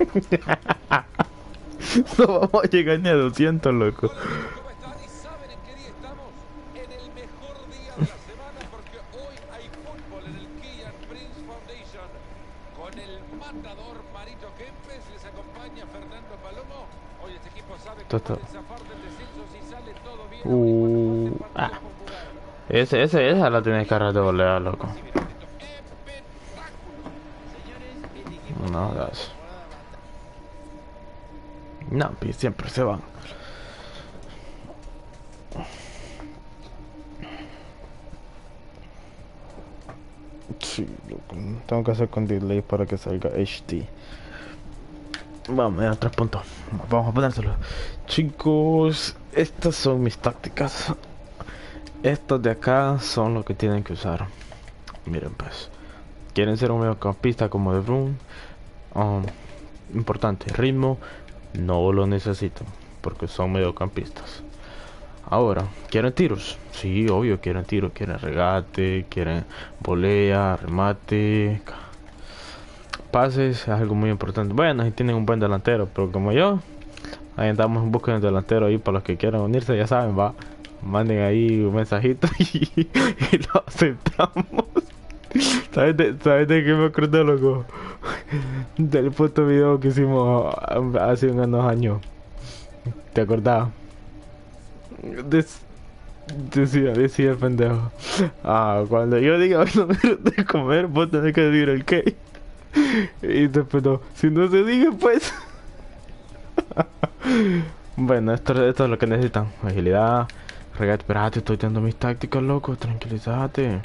No vamos a llegar ni a 200, loco. Hola chicos, ¿cómo están? ¿Y saben en qué día estamos? En el mejor día de la semana porque hoy hay fútbol en el Kian Prince Foundation. Con el matador Marito Kempes les acompaña Fernando Palomo. Hoy este equipo sabe que Toto. pueden zafar del descenso si sale todo bien ahora y cuando falten partidos por jugar. Esa la tienes que agarrar de volea, loco. Así miren esto, espectáculo. Señores, este equipo ha No, tenido una das. temporada bastante... No, pues siempre se van. Sí, loco. Tengo que hacer con delay para que salga HD. Vamos, ya 3 puntos. Vamos a ponérselo. Chicos, estas son mis tácticas. Estos de acá son lo que tienen que usar. Miren pues. Quieren ser un mediocampista como De Bruyne. Um, Importante, ritmo no lo necesitan porque son mediocampistas. Ahora, ¿quieren tiros? Sí, obvio, quieren tiros, quieren regate, quieren volea, remate, pases, es algo muy importante. Bueno, si tienen un buen delantero, pero como yo, ahí andamos en busca de un delantero ahí para los que quieran unirse, ya saben, va. Manden ahí un mensajito y lo aceptamos. ¿Sabes de qué me acordé, loco? Del puto video que hicimos hace unos años. ¿Te acordás? Des- decía el pendejo. Ah, cuando yo diga el número de comer, vos tenés que decir el qué. Y después no, si no se dice, pues. Bueno, esto es lo que necesitan. Agilidad. Regate, espérate, estoy dando mis tácticas, loco. Tranquilízate.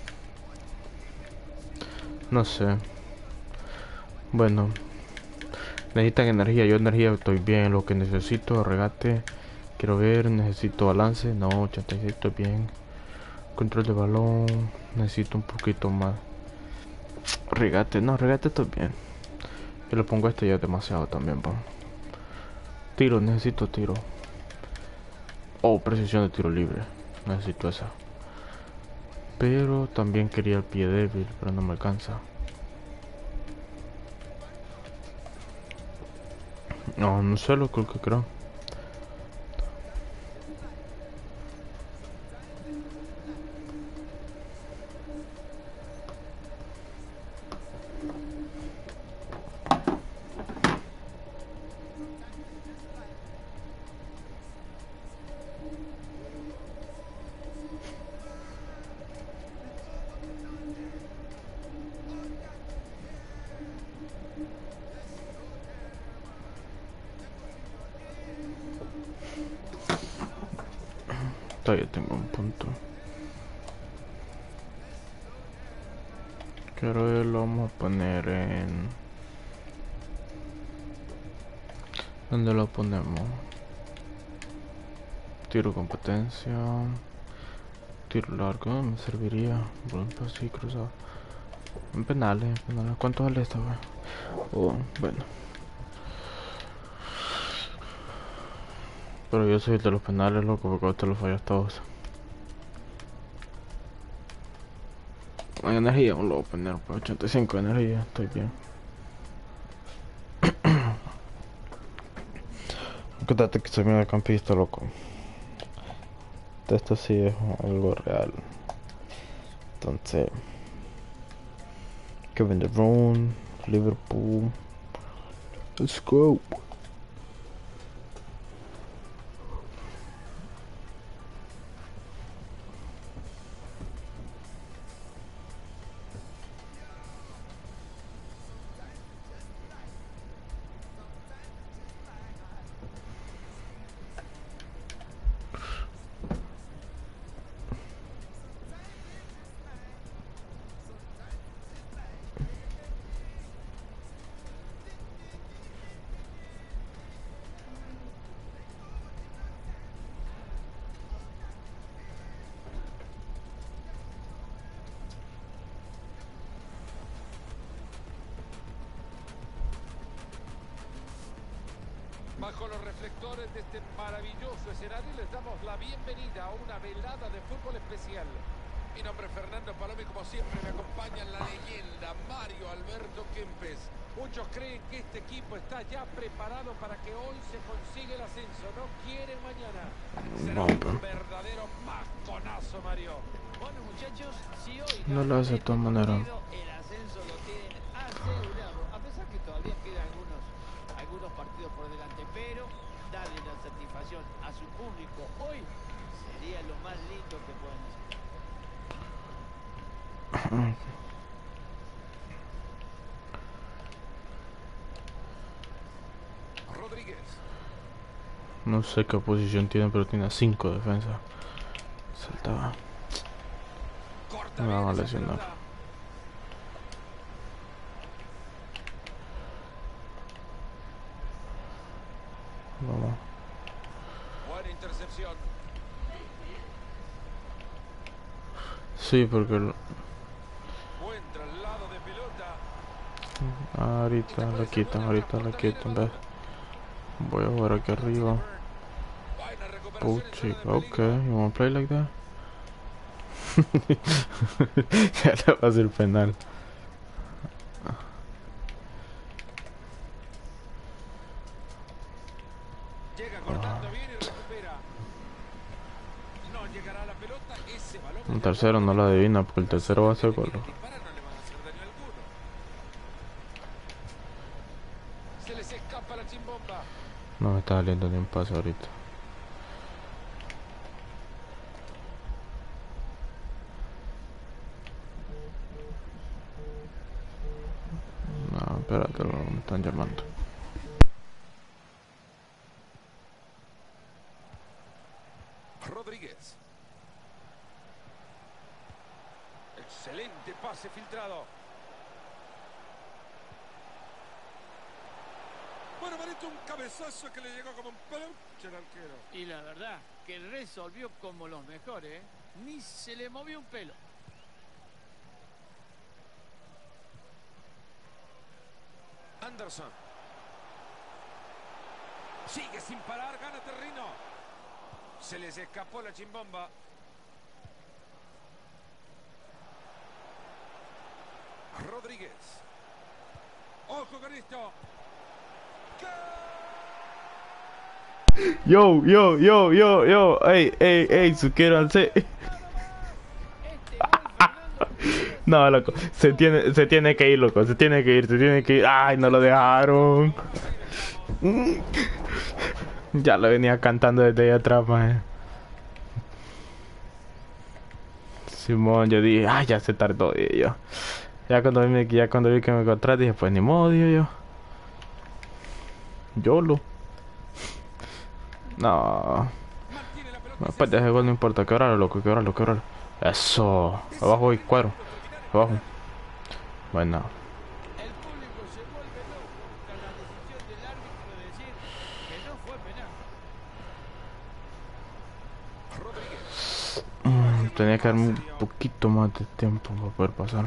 No sé. Bueno, necesitan energía. Yo energía estoy bien. Lo que necesito, regate. Quiero ver, necesito balance. No, 86 estoy bien. Control de balón. Necesito un poquito más. Regate, no, regate estoy bien. Yo le pongo este ya demasiado también, pa. Tiro, necesito tiro. Oh, precisión de tiro libre. Necesito esa. Pero también quería el pie débil, pero no me alcanza. No, no sé lo que creo. Todavía tengo un punto. Quiero ver, lo vamos a poner en... ¿Dónde lo ponemos? Tiro competencia. Tiro largo, me serviría. Por ejemplo, así cruzado. En penales, penales. ¿Cuánto vale esta, güey? Oh, bueno. Pero yo soy el de los penales, loco, porque vos te los fallas todos. Hay energía, un lo voy a poner por 85 de energía, estoy bien. Acuérdate que soy mediocampista, loco. Esto sí es algo real. Entonces, Kevin De Bruyne, Liverpool. Let's go. Bajo los reflectores de este maravilloso escenario les damos la bienvenida a una velada de fútbol especial. Mi nombre es Fernando Palomo y como siempre me acompaña la leyenda Mario Alberto Kempes. Un Muchos creen que este equipo está ya preparado para que hoy se consiga el ascenso. No quieren mañana. Será No, un pero verdadero masconazo, Mario. Bueno, muchachos, si hoy no lo ganan hace de este todas maneras. partido, el ascenso lo tienen asegurado, a pesar que todavía quedan algunos partidos por delante, pero darle la satisfacción a su público hoy sería lo más lindo que pueden hacer. Rodríguez. No sé qué posición tiene, pero tiene 5 defensas. Saltaba. Corta Me bien va a esa lesionar. pelota. Vamos. Buena intercepción. Sí, porque Buen traslado de pelota. ahorita la quitan, ahorita la quitan, ¿ves? Voy a jugar aquí arriba. Buena recuperación en Puchi, zona de okay, peligro. you wanna play like that? Ya le va a hacer penal. Llega cortando bien y recupera. No llegará a la pelota. Ese balón Un tercero no lo adivina porque el tercero va a ser gol. dispara, no le van a hacer daño alguno. Se les escapa la chimbomba. No me está saliendo ni un pase ahorita. No, espérate, me están llamando. Rodríguez. Excelente pase filtrado. Bueno, Marito, un cabezazo que le llegó como un peluche al arquero. Y la verdad, que resolvió como los mejores, ¿eh? Ni se le movió un pelo. Anderson. Sigue sin parar, gana terreno. Se les escapó la chimbomba. Rodríguez. Ojo con esto. Yo, ey, suscríbanse. Este gol, Fernando, No, loco, se tiene que ir, loco, se tiene que ir. Ay, no lo dejaron. Ya lo venía cantando desde ahí atrás, maje. Simón, yo dije, ay, ya se tardó, dije yo. Ya cuando vi que me encontré, dije, pues ni modo, dije yo. YOLO. No. mantiene la pelota. Después de ese gol no importa, quebrarlo, loco, quebrarlo. Eso. Abajo y cuadro. Abajo. Bueno. el público se vuelve loco tras la decisión del árbitro de decir que no fue penal. Rodríguez. Tenía que darme un poquito más de tiempo para poder pasar.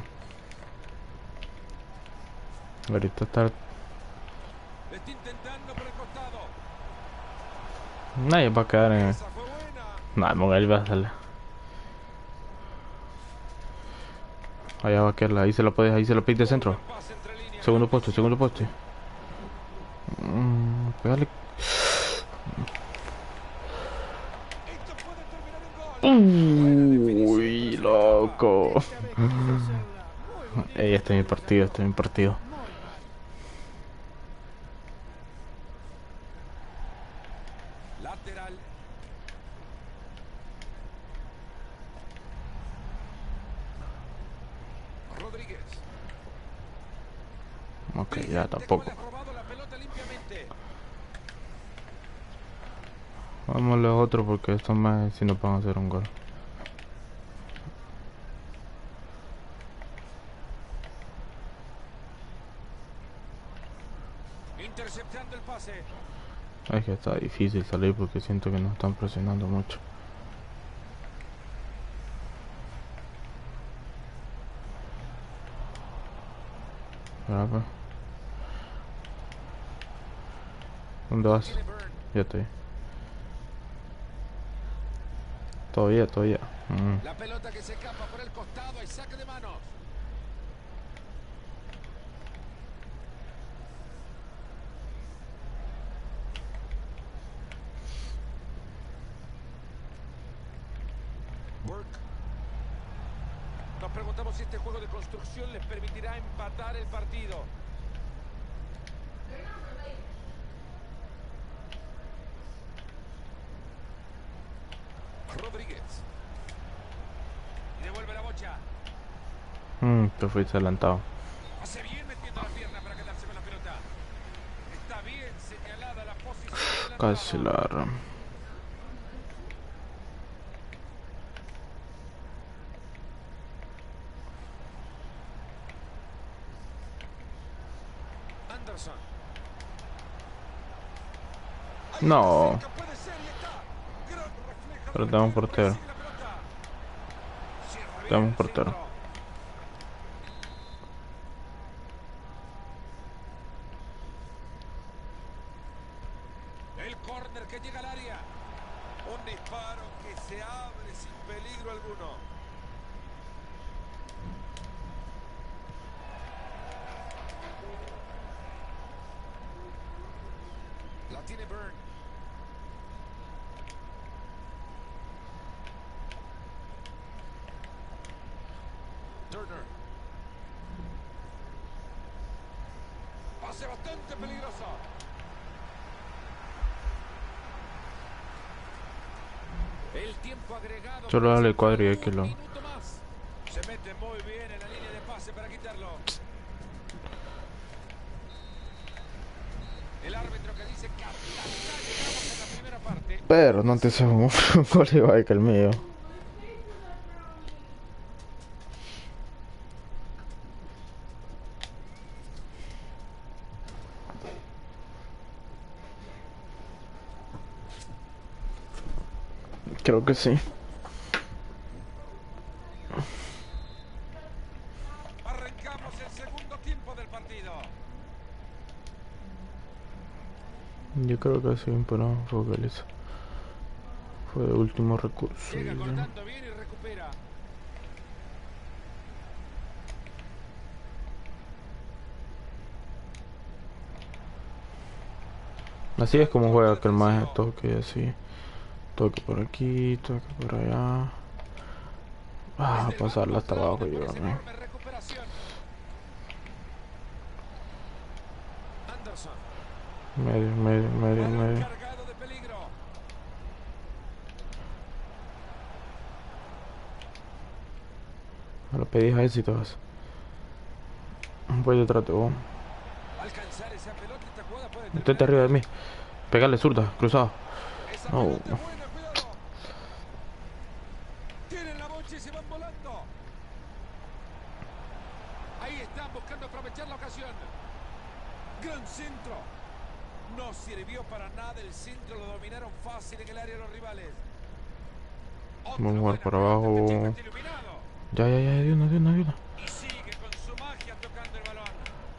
Ahorita está... Le está intentando por el costado. Nadie va a quedar en... Esa fue buena. Nah, Mogal va a salir. Allá va a quedar, ahí se lo pide de centro. Buen pase entre líneas. Segundo poste. Pégale. Esto puede terminar en gol. Uy, loco. Esta vez quiso hacerla muy bonita. Ey, este es mi partido. Muy bien. Lateral. Rodríguez. Ok, ya Brillante tampoco. gol, ha robado la pelota limpiamente. Vámonos otro porque estos más si nos van a hacer un gol. Interceptando el pase. Es que está difícil salir porque siento que nos están presionando mucho. Espera, pues. ¿Dónde vas? Tiene Burn. Ya estoy. Todavía. La pelota que se escapa por el costado y saque de manos. Nos preguntamos si este juego de construcción les permitirá empatar el partido. Rodríguez. Y devuelve la bocha. Te fuiste adelantado. Hace bien metiendo la pierna para quedarse con la pelota. Está bien señalada la posición de la Casi la entrada. agarra. Anderson. No, Puede ser y está. Gran reflejo pero del tenemos juego, portero. persigue la pelota. Cierra bien Tenemos el portero. centro. El córner que llega al área. Un disparo que se abre sin peligro alguno. La tiene Burn. Turner. Pase bastante peligroso. El tiempo agregado. Solo dale cuadro y hay que lo... Un minuto más. Se mete muy bien en la línea de pase para quitarlo. El árbitro que dice que hasta acá llegamos en la primera parte. Pero no te sabemos un gol igual que el mío. Creo que sí. Arrancamos el segundo tiempo del partido. Yo creo que sí, pero fue que él hizo. Fue de último recurso. Llega y ya. cortando bien y recupera. Así es como juega, que el más toque y así. Toque por aquí, toque por allá. Ah, pasarla hasta abajo y llevarme. Enorme recuperación. Anderson. Medio. Balón cargado de peligro. Me lo pedís a él y todas. Voy detrás de vos. Alcanzar esa pelota, esta jugada puede Intenta terminar. arriba de mí. Pegarle zurda, cruzado. Esa No. pelota es buena, cuidado. Tienen la bocha y se van volando. Ahí están buscando aprovechar la ocasión. Gran centro. No sirvió para nada el centro, lo dominaron fácil en el área de los rivales. Vamos a jugar por Otra buena abajo. pelota, este chico está iluminado. Ya, de una. Y sigue con su magia tocando el balón.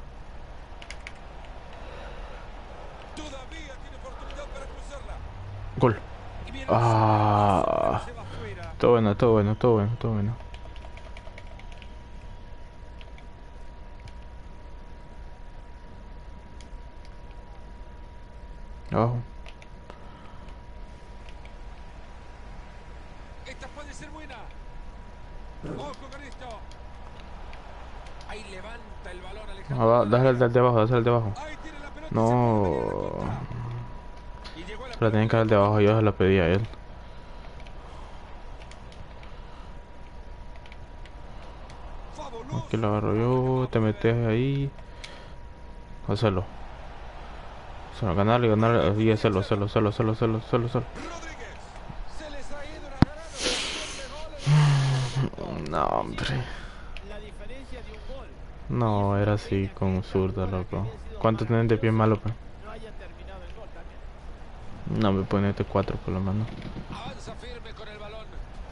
Todavía tiene oportunidad para cruzarla. Gol. Y viene Ah. se va fuera. Todo bueno. Abajo. Esta puede ser buena. Ojo con esto. Ahí levanta el balón Alejandro. Dásale al de abajo, Ahí tiene la pelota. No. Y llegó a la Se la tienen que pelota. dar de abajo, yo se la pedí a él. Fabuloso. Aquí lo agarro yo, te metes ahí. Hacerlo. Ganarle y hacerlo. Rodríguez. Se les ha ido una gran ocasión de gol. No, hombre. La diferencia de un gol. No, era así con zurda, loco. ¿Cuánto tienen de pie malo, pues? No haya terminado el gol también. No, me ponete 4 por lo menos. Avanza firme con el balón.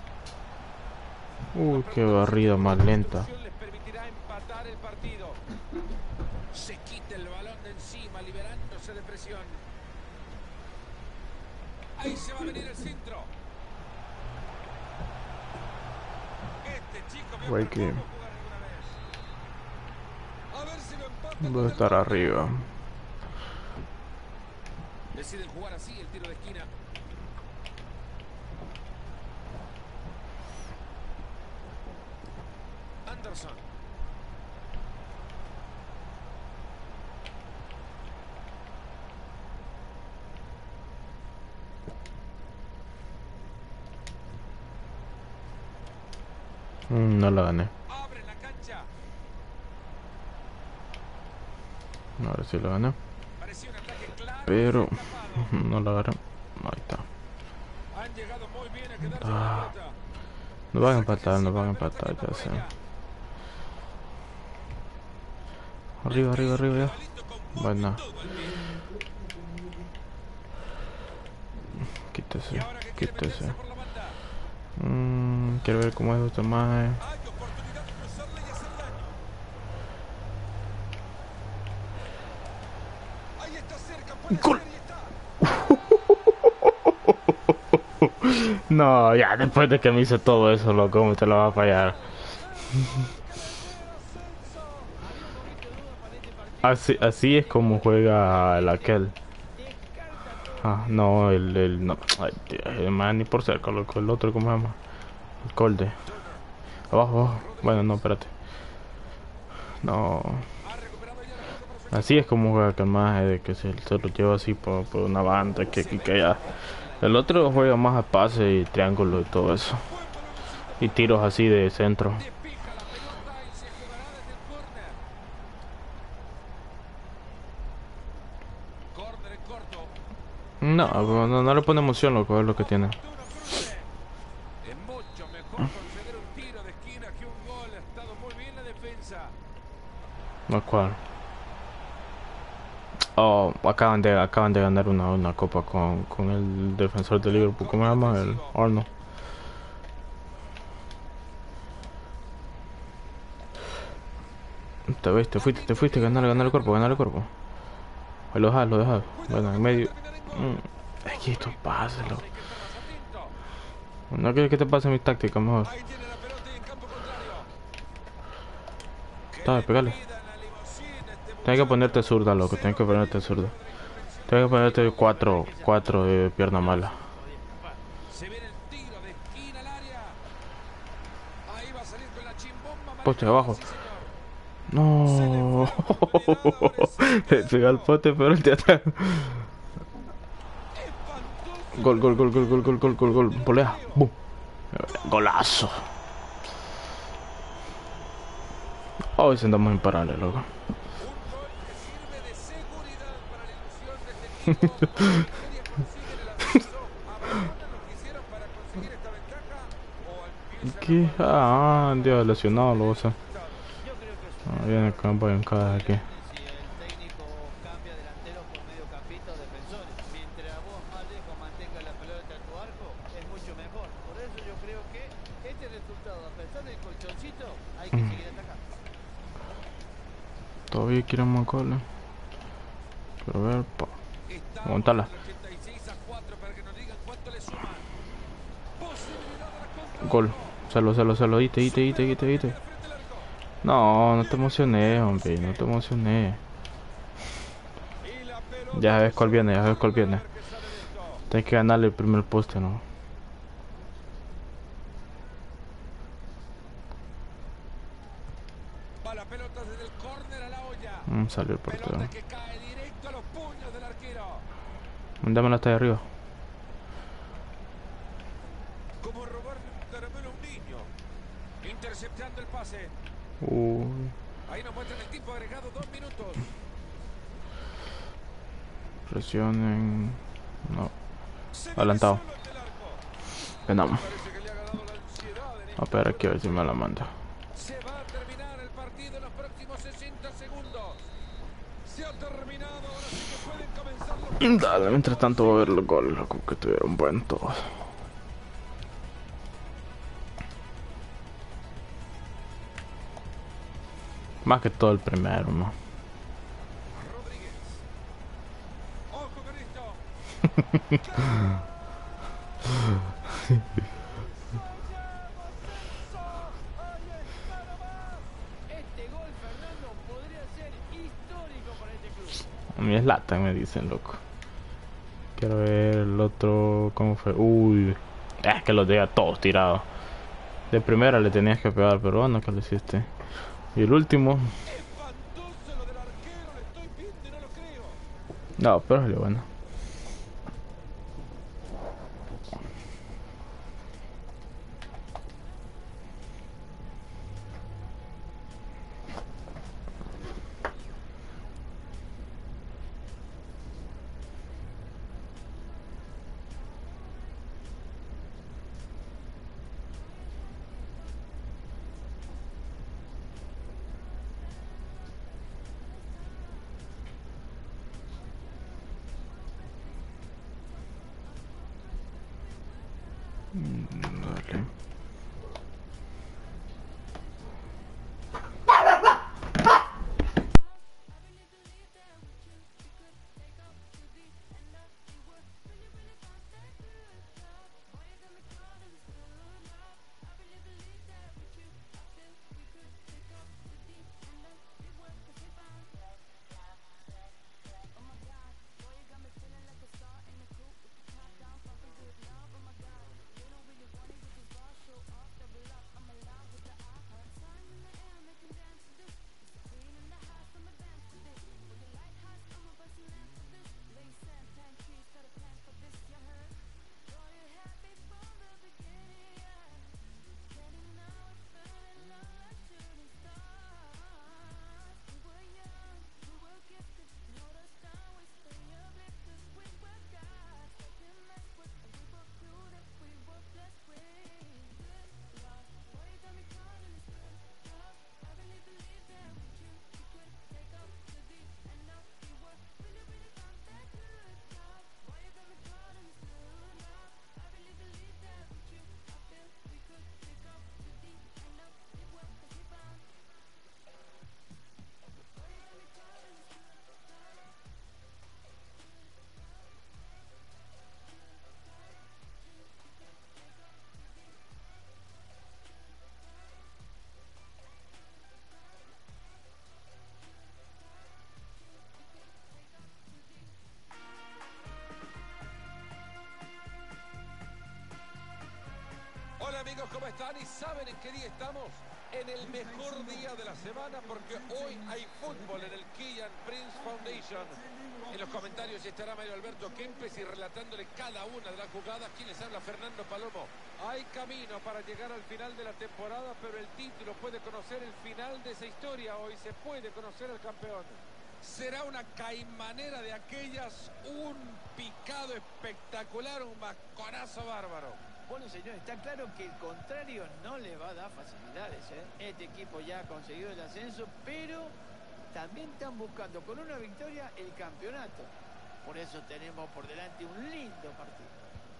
Uy, qué barrida más lenta. Les permitirá empatar el partido. Se quita el balón de encima, liberándose de presión. Ahí se va a venir el centro. Este chico vio Guay por que- poco jugar alguna vez. A ver si lo empatan. Voy a estar arriba. Deciden jugar así el tiro de esquina. Anderson. No la gané. Abre la cancha. Ahora sí la gané. Parecía un ataque claro. Pero Escapado. no la agarré. Ahí está. Han llegado muy bien a quedarse con la Ah, pelota. nos van a empatar, nos van a empatar, ya sé. Arriba, arriba, arriba ya. Bueno. Quítese, quítese. Quiero ver cómo es este maje. Hay oportunidad de cruzarla y hacer daño. Ahí está cerca, puede ¡Gol! ser y está. No, ya después de que me hice todo eso, loco, ¿cómo te lo va a fallar? Así es como juega el aquel. Ah, no, no. Ay, Dios, el man ni por cerca, loco. El otro, ¿cómo se llama? El Colde. Abajo, abajo. Bueno, no, espérate. No. Así es como juega aquel maje, de que se lo lleva así por una banda, que ya. El otro juega más a pase y triángulo y todo eso. Y tiros así de centro. Pica la pelota y se jugará desde el córner. Córner en corto. No le pone emoción, loco, es lo que tiene. Es mucho mejor conceder un tiro de esquina que un gol. Ha estado muy bien la defensa. No, ¿cuál? Oh, acaban de ganar una copa con el defensor de Liverpool, ¿cómo se llama? El Arnold. Te fuiste, ganar el cuerpo, ganar el cuerpo. Ahí lo dejas. Bueno, en medio. Es que esto pasa, loco. Hay que estar más atento. No quiero que te pase mi táctica, mejor. Ahí tiene la pelota y en campo contrario. Dale, pegale. Tienes que ponerte zurda, loco. Tienes que ponerte zurda. Tienes que ponerte 4 de pierna mala. Se viene el tiro de esquina al área. Ahí va a salir con la chimbomba. Poste abajo. Sí, señor. No. Le pegó al poste, pero el de atrás. Gol. Polea. Boom. Golazo. Hoy andamos imparables, loco. Un gol que sirve de seguridad para la ilusión de este equipo. Quería conseguir el ascenso. ¿Abandonan lo que hicieron para conseguir esta ventaja? ¿O empiezan ¿Qué? Ah, Dios, lesionado, lo sé. Yo creo que es un Viene el campo en cada aquí. si el técnico cambia delanteros por mediocampistas o defensores. Mientras vos más lejos mantengas la pelota en tu arco, es mucho mejor. Por eso yo creo que este resultado, a pesar del colchoncito, hay que seguir atacando. Todavía quieren más goles. Quiero ver, pa. Estamos Aguantala. en el 86-4 para que nos digan cuánto le suman. Posibilidad de la contra. Gol. Celo. Ite. Frente al arco. No te emocioné, hombre. No te emocioné. Y la pelota Ya sabes cuál viene, que sale de esto. Tienes que ganarle el primer poste, ¿no? Va la pelota desde el córner a la olla. Salió el portero. Pelota que cae directo a los puños del arquero. Mándamela hasta ahí arriba. Como robarle un caramelo a un niño. Interceptando el pase. Uy. Ahí nos muestran el tiempo agregado, 2 minutos. Presionen. No. Se Adelantado. viene solo ante el arco. Ganamos. Parece que le ha ganado la ansiedad en A ver aquí a ver si me la manda. Se va a terminar el partido en los próximos 60 segundos. Se ha terminado, ahora sí que pueden comenzar los... Dale, mientras tanto voy a ver los goles, loco, que tuvieron buen todos. Más que todo el primero, ¿no? Rodríguez. Ojo con esto. Este gol, Fernando, podría ser histórico para este club. A mí es lata, me dicen, loco. Quiero ver el otro, ¿cómo fue? Uy, es que los deja todos tirados. De primera le tenías que pegar, pero bueno, que lo hiciste. Y el último. Espantoso lo del arquero, lo estoy viendo y no lo creo. No, pero es lo bueno. Dale. Hola amigos, ¿cómo están? ¿Y saben en qué día estamos? En el mejor día de la semana porque hoy hay fútbol en el Kiyan Prince Foundation. En los comentarios estará Mario Alberto Kempes y relatándole cada una de las jugadas. ¿Quién les habla? Fernando Palomo. Hay camino para llegar al final de la temporada, pero el título puede conocer el final de esa historia. Hoy se puede conocer al campeón. Será una caimanera de aquellas, un picado espectacular, un masconazo bárbaro. Bueno, señor, está claro que el contrario no le va a dar facilidades, ¿eh? Este equipo ya ha conseguido el ascenso, pero también están buscando con una victoria el campeonato. Por eso tenemos por delante un lindo partido.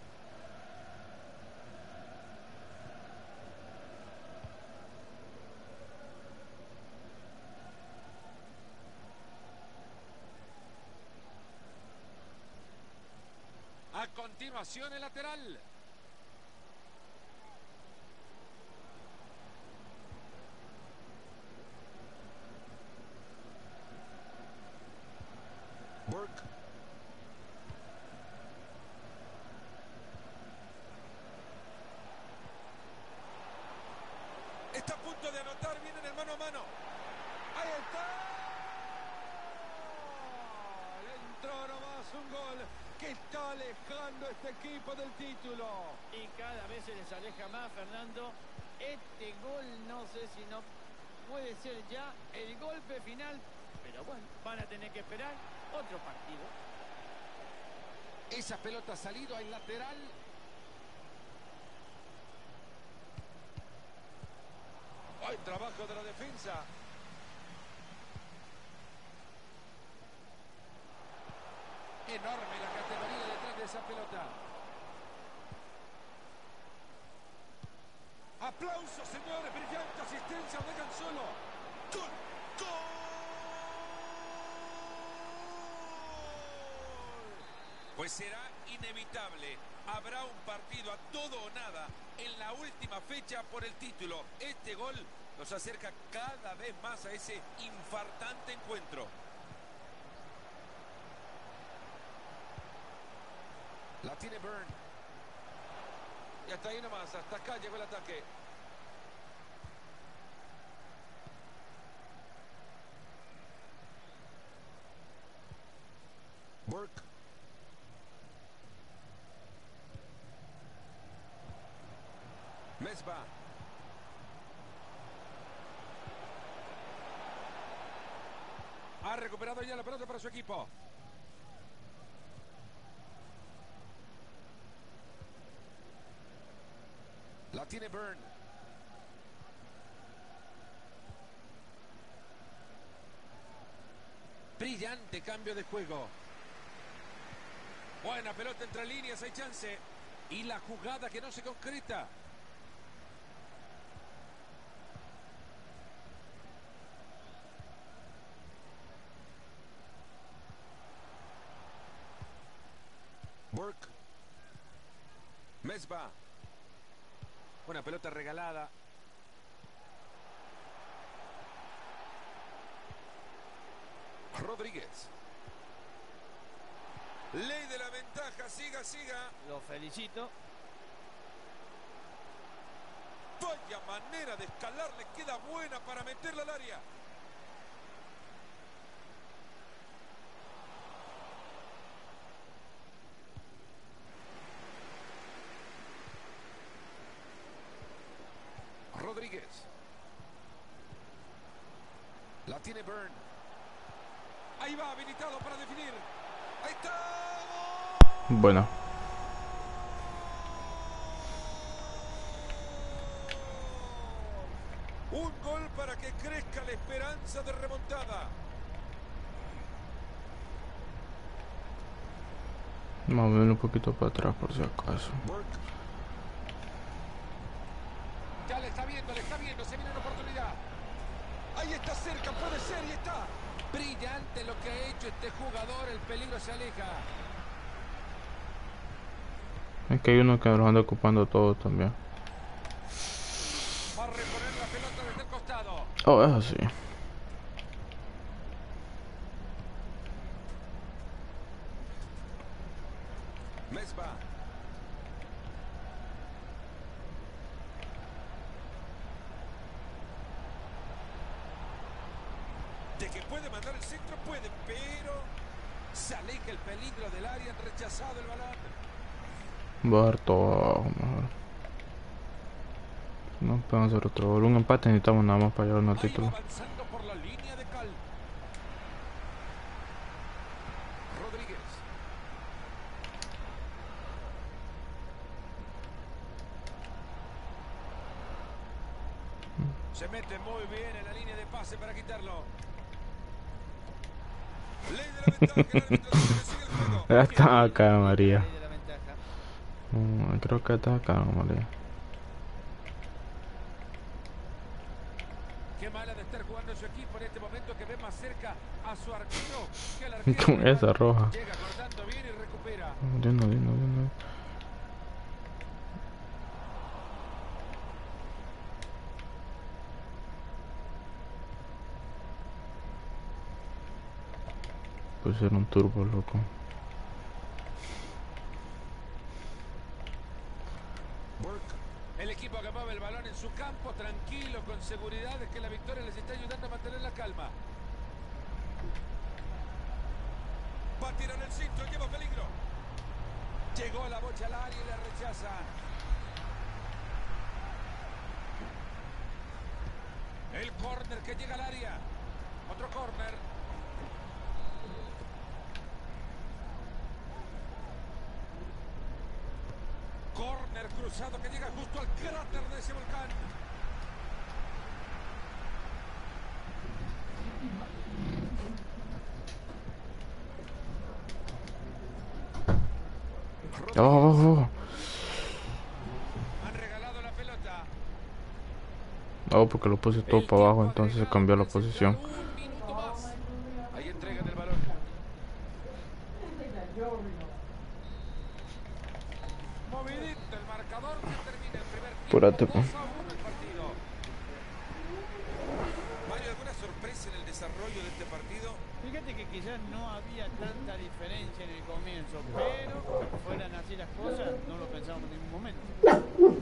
A continuación el lateral. Burke. Está a punto de anotar, viene en el mano a mano. Ahí está. Le entró nomás un gol que está alejando a este equipo del título. Y cada vez se les aleja más, Fernando. Este gol no sé si no puede ser ya el golpe final, pero bueno, van a tener que esperar otro partido. Esa pelota ha salido al lateral. ¡Ay, trabajo de la defensa! Enorme la categoría detrás de esa pelota. ¡Aplausos, señores! ¡Brillante asistencia! ¡Lo dejan solo! ¡Gol! ¡Gol! Pues será inevitable. Habrá un partido a todo o nada en la última fecha por el título. Este gol nos acerca cada vez más a ese infartante encuentro. La tiene Burn. Y hasta ahí nomás, hasta acá llegó el ataque. Burke. Mesba. Ha recuperado ya la pelota para su equipo. La tiene Burn. Brillante cambio de juego. Buena pelota entre líneas, hay chance. Y la jugada que no se concreta. Burke. Mesba. Una pelota regalada. Rodríguez. Ley de la ventaja, siga, siga. Lo felicito. Vaya manera de escalar, le queda buena para meterla al área. Rodríguez. La tiene Burn. Ahí va, habilitado para definir. Ahí está. Bueno. Un gol para que crezca la esperanza de remontada. Vamos a ver un poquito para atrás por si acaso. Burke. Ya le está viendo, se viene una oportunidad. Ahí está cerca, puede ser, y está. Brillante lo que ha hecho este jugador, el peligro se aleja. Es que hay uno que los anda ocupando todo también. Va a reponer la pelota desde el costado. Oh, eso sí. Mesba. De que puede mandar el centro, puede, pero se aleja el peligro del área, han rechazado el balón. Va a dar todo abajo mejor. No podemos hacer otro gol. Un empate necesitamos nada más para llevarnos al Ahí título. va avanzando por la línea de cal. Rodríguez. Se mete muy bien en la línea de pase para quitarlo. Ley de la ventaja, el árbitro dice que sigue el juego. Ya está acá, María. Ley de la ventaja. Creo que está acá, María. Qué mala de estar jugando en su equipo en este momento, que ve más cerca a su arquero que el arquero. Con esa roja. Llega cortando bien y recupera. De uno. Puede ser un turbo, loco. Burke. El equipo que mueve el balón en su campo, tranquilo, con seguridad, es que la victoria les está ayudando a mantener la calma. Va a tirar el cinto, lleva peligro. Llegó la bocha al área y la rechaza. El córner que llega al área. Otro córner. Córner cruzado que llega justo al cráter de ese volcán. Oh. Han regalado la pelota. Oh, porque lo puse todo para abajo, entonces se cambió la posición. Un minuto más. Ahí entregan el balón. Movidito el marcador, que termina el primer tiempo. Apúrate, 2-1 pues. el partido. Mario, ¿alguna sorpresa en el desarrollo de este partido? Fíjate que quizás no había tanta diferencia en el comienzo, pero que fueran así las cosas, no lo pensábamos en ningún momento.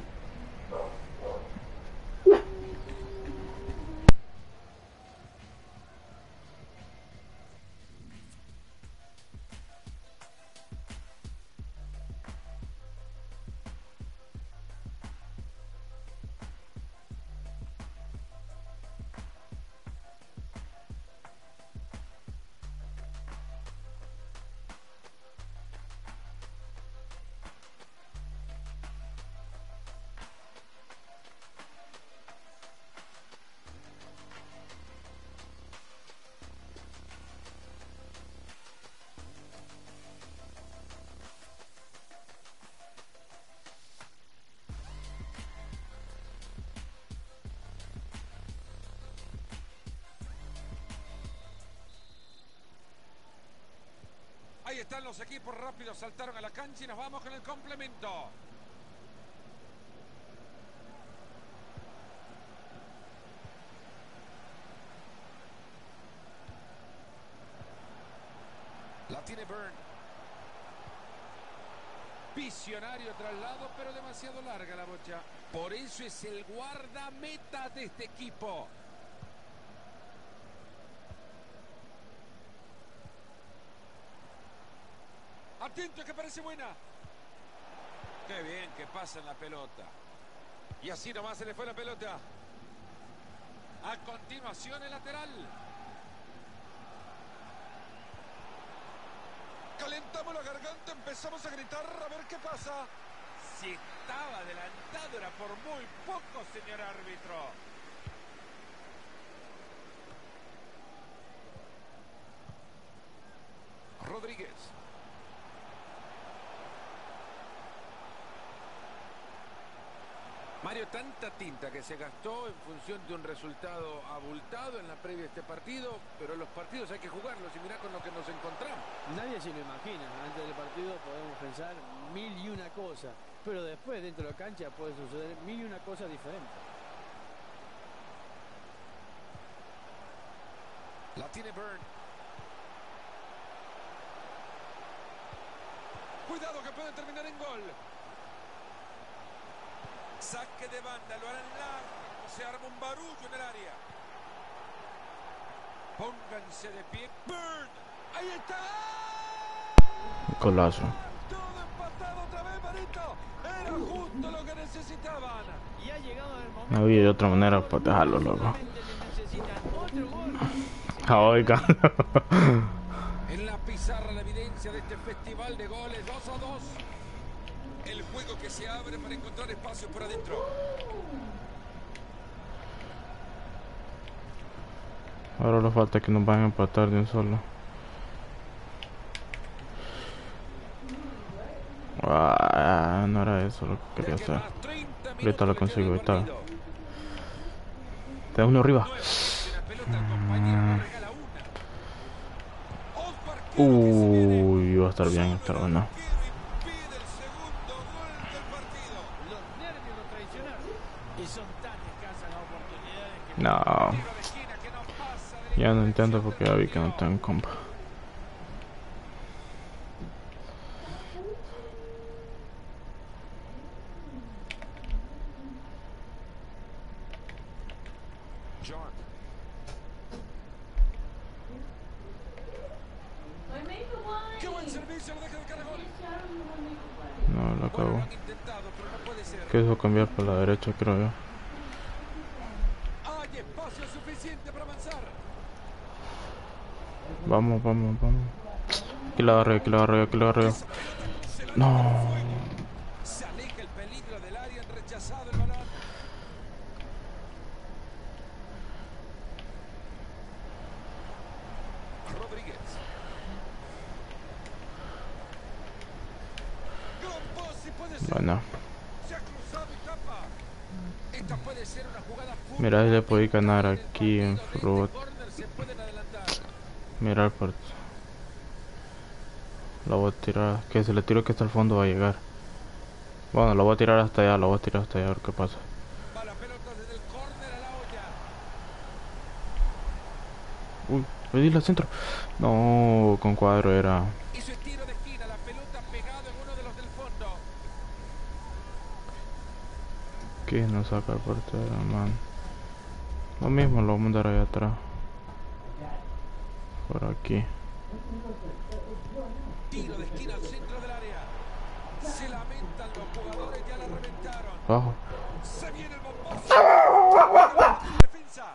están los equipos rápidos, saltaron a la cancha y nos vamos con el complemento. La tiene Burn. Visionario traslado, pero demasiado larga la bocha. Por eso es el guardameta de este equipo. Atento, que parece buena. Qué bien que pasa en la pelota. Y así nomás se le fue la pelota. A continuación el lateral. Calentamos la garganta, empezamos a gritar a ver qué pasa. Si estaba adelantado era por muy poco, señor árbitro. Rodríguez. Mario, tanta tinta que se gastó en función de un resultado abultado en la previa de este partido, pero los partidos hay que jugarlos y mirá con lo que nos encontramos. Nadie se lo imagina. Antes del partido podemos pensar mil y una cosas, pero después dentro de la cancha puede suceder mil y una cosas diferentes. La tiene Burn. Cuidado que puede terminar en gol. Saque de banda, lo harán largo, se arma un barullo en el área. Pónganse de pie. Burn. Ahí está. Golazo. Todo empatado otra vez, Marito. Era justo lo que necesitaban. Y ha llegado el momento. No había de otra manera para dejarlo, loco. Solamente le necesitan otro gol. Oiga. En la pizarra la evidencia de este festival de goles, 2-2. El juego que se abre para encontrar espacios por adentro. Ahora le falta que nos vayan a empatar de un solo. Ah, no era eso lo que quería hacer. Ahorita lo consigo, ahorita. Te da uno arriba. Uy, va a estar bien, está bueno. Los nervios lo traicionaron. Y son tan escasas las oportunidades que... No. Ya no entiendo porque ya vi que no tengo compa. ¡Qué buen servicio! Lo deja de caragol. No, lo acabo. Lo han intentado, pero no puede ser. Quiso cambiar por la derecha, creo yo. Hay espacio suficiente para avanzar. Vamos, vamos, vamos. Aquí la agarré, aquí la agarré, aquí la agarré. No. Se aleja el peligro del área, han rechazado el balón. Rodríguez. Gran pase, puede ser. Bueno. Se ha cruzado y tapa. Esta puede ser una jugada fútbol. Mira, ahí le podéis ganar En el aquí en partido de Fruit. este córner se pueden adelantar. Mirar por... La voy a tirar. Que si le tiro que hasta el fondo va a llegar. Bueno, lo voy a tirar hasta allá, lo voy a tirar hasta allá a ver qué pasa. Va la pelota desde el córner a la olla. Uy, le di la centro. No, con cuadro era. Y su tiro de esquina, la pelota pegada en uno de los del fondo. ¿Qué nos saca el portero, man? Lo mismo lo voy a mandar allá atrás. Por aquí. Tiro de esquina al centro del área. Se lamentan los jugadores, ya la reventaron. Bajo. Se viene el bombazo. Defensa.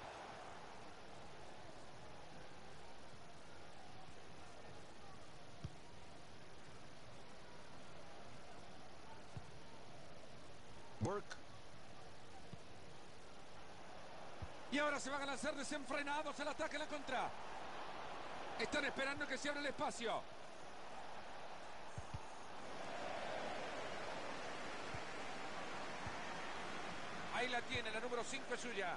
Burke. Y ahora se van a lanzar desenfrenados al ataque, a la contra. Están esperando que se abra el espacio. Ahí la tiene, la número 5 es suya.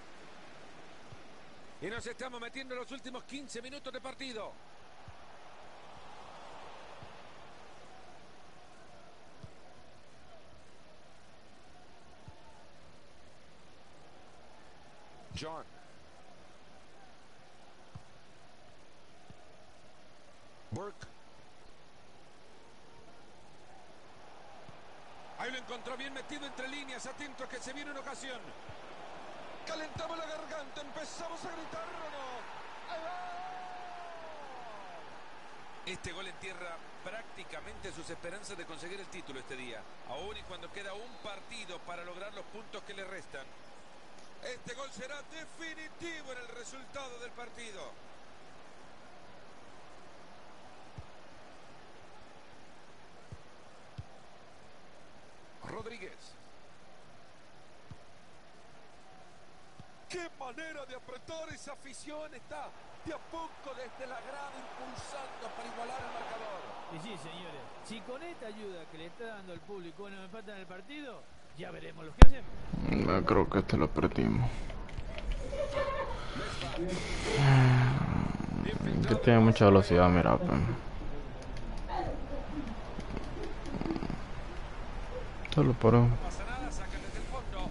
Y nos estamos metiendo en los últimos 15 minutos de partido. John. Burke. Ahí lo encontró bien metido entre líneas, atento a que se viene una ocasión. Calentamos la garganta, empezamos a gritar, ¿o no? ¡Ahí va! Este gol entierra prácticamente sus esperanzas de conseguir el título este día, aún y cuando queda un partido para lograr los puntos que le restan. Este gol será definitivo en el resultado del partido. Rodríguez. ¡Qué manera de apretar esa afición! Está de a poco desde la grada impulsando para igualar el marcador. Y sí, señores, si con esta ayuda que le está dando el público nos empatan el partido, ya veremos lo que hacemos. No, creo que este lo perdimos. Que tiene mucha velocidad, mira. Solo por No pasa nada, sacan desde el fondo.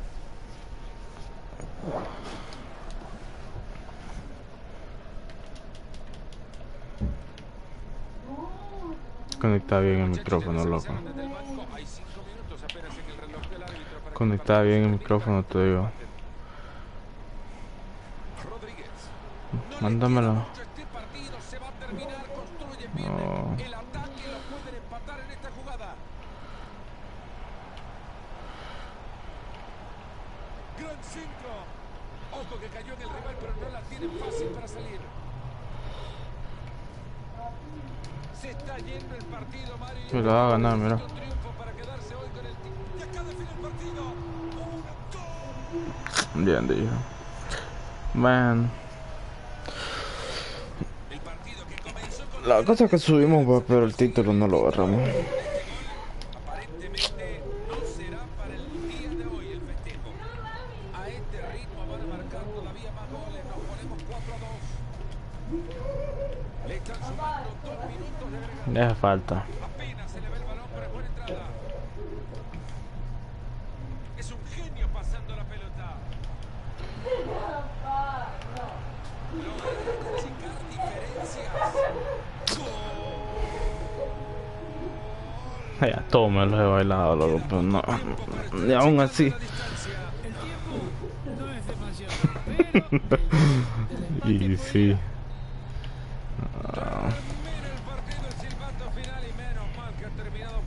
conecta bien el micrófono, loco. Desde el banco hay 5 minutos apenas en el reloj del árbitro para que Conecta bien el micrófono, te digo. Rodríguez. Mándamelo. Mucho este partido se va a terminar, construyen bien No. el ataque, lo pueden empatar en esta jugada. Gran centro. Ojo que cayó en el rival, pero no la tienen fácil para salir. Se está yendo el partido, Mario. Se lo va a ganar, mira. Un triunfo para quedarse hoy con el título. Y acá define el partido. ¡Un gol! Bien, dijo. Man. El partido que comenzó con La cosa es que subimos, pero el título no lo agarramos. aparentemente no será para el día de hoy el festejo. A este ritmo van a marcar todavía más goles. Nos ponemos 4-2. Le están sumando 2 minutos de agregado. Deja falta. Apenas se le ve el balón, pero es buena entrada. Es un genio pasando la pelota. Logra achicar diferencias. ¡Gol! Ya, todo me lo he bailado, loco, pero no. Y aún así. El tiempo no es demasiado, pero del empate Y sí. Termina el partido, el silbato final y menos mal que ha terminado.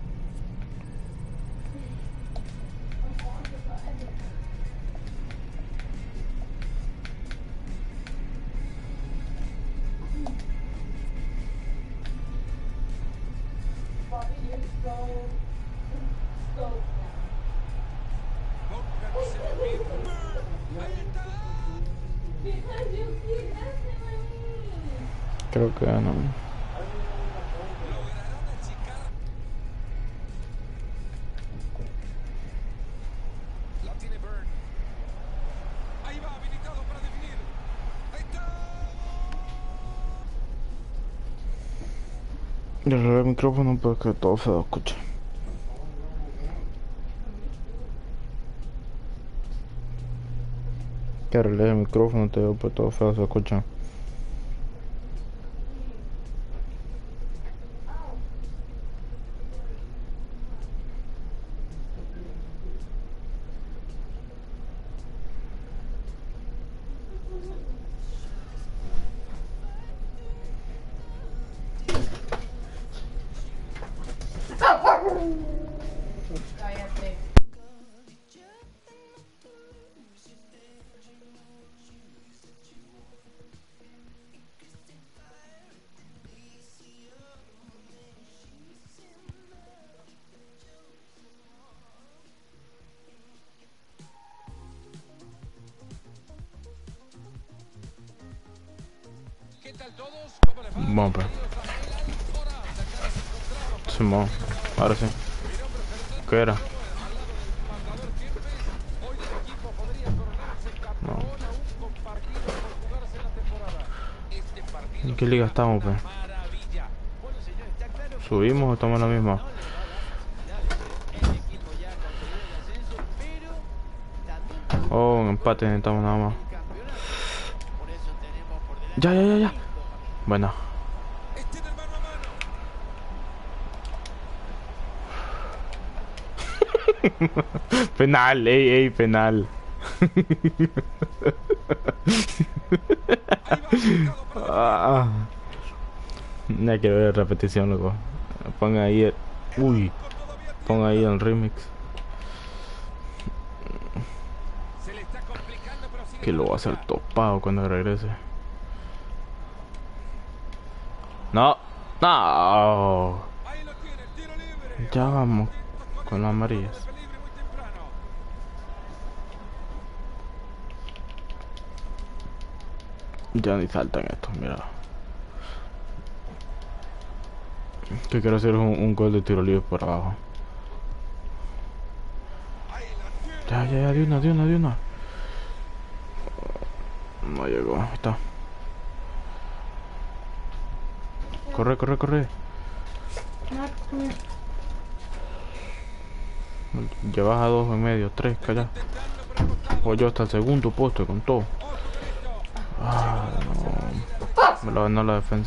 Pónganse de pie. Ahí está. Creo que ganamos. Lograrán achicar. La tiene Burn. Ahí va, habilitado para definir. Ahí está. Le arreglé el micrófono porque todo se escucha. Que arreglé el micrófono, te digo, porque todo feo se escucha. Cállate. ¿Qué tal todos? ¿Cómo les va? Bueno, pues. Bienvenidos a El Alcoraz. Acá nos encontramos. Simón, ahora sí. Mi nombre es Fernando. ¿Qué era? Al lado del matador Kempes. Hoy el equipo podría coronarse campeón aún con partidos por jugarse en la temporada. Este partido ¿En qué liga estamos, será pues? una maravilla. bueno, señor, está claro que ¿Subimos o estamos en la misma? no le va a dar facilidades, el equipo ya consiguió el ascenso, pero también Oh, un empate necesitamos nada más. el Ya, ya, ya, ya. Bueno. Este en el mano a mano. Penal, ey, penal. Ahí va, buscado para Ah, ya quiero ver repetición, loco. Ponga ahí el... Uy, con todavía ponga ahí el remix. se le está complicando, pero sigue Que lo va a hacer pelota. topado cuando regrese. No, no. Ahí lo tiene, el tiro libre. Ya vamos Atentos con las el amarillas. de peligro muy temprano. Ya ni saltan estos, mira. Que quiero hacer un gol de tiro libre por abajo. Ahí lo Ya, tiene. ya, ya, de una. No llegó, ahí está. Corre, corre, corre. Marco. Llevas a 2 en medio, 3, calla. Intentando por el costado. Voy yo hasta el segundo poste con todo. Ojo con esto. Ah, no. Me lo ganó la defensa.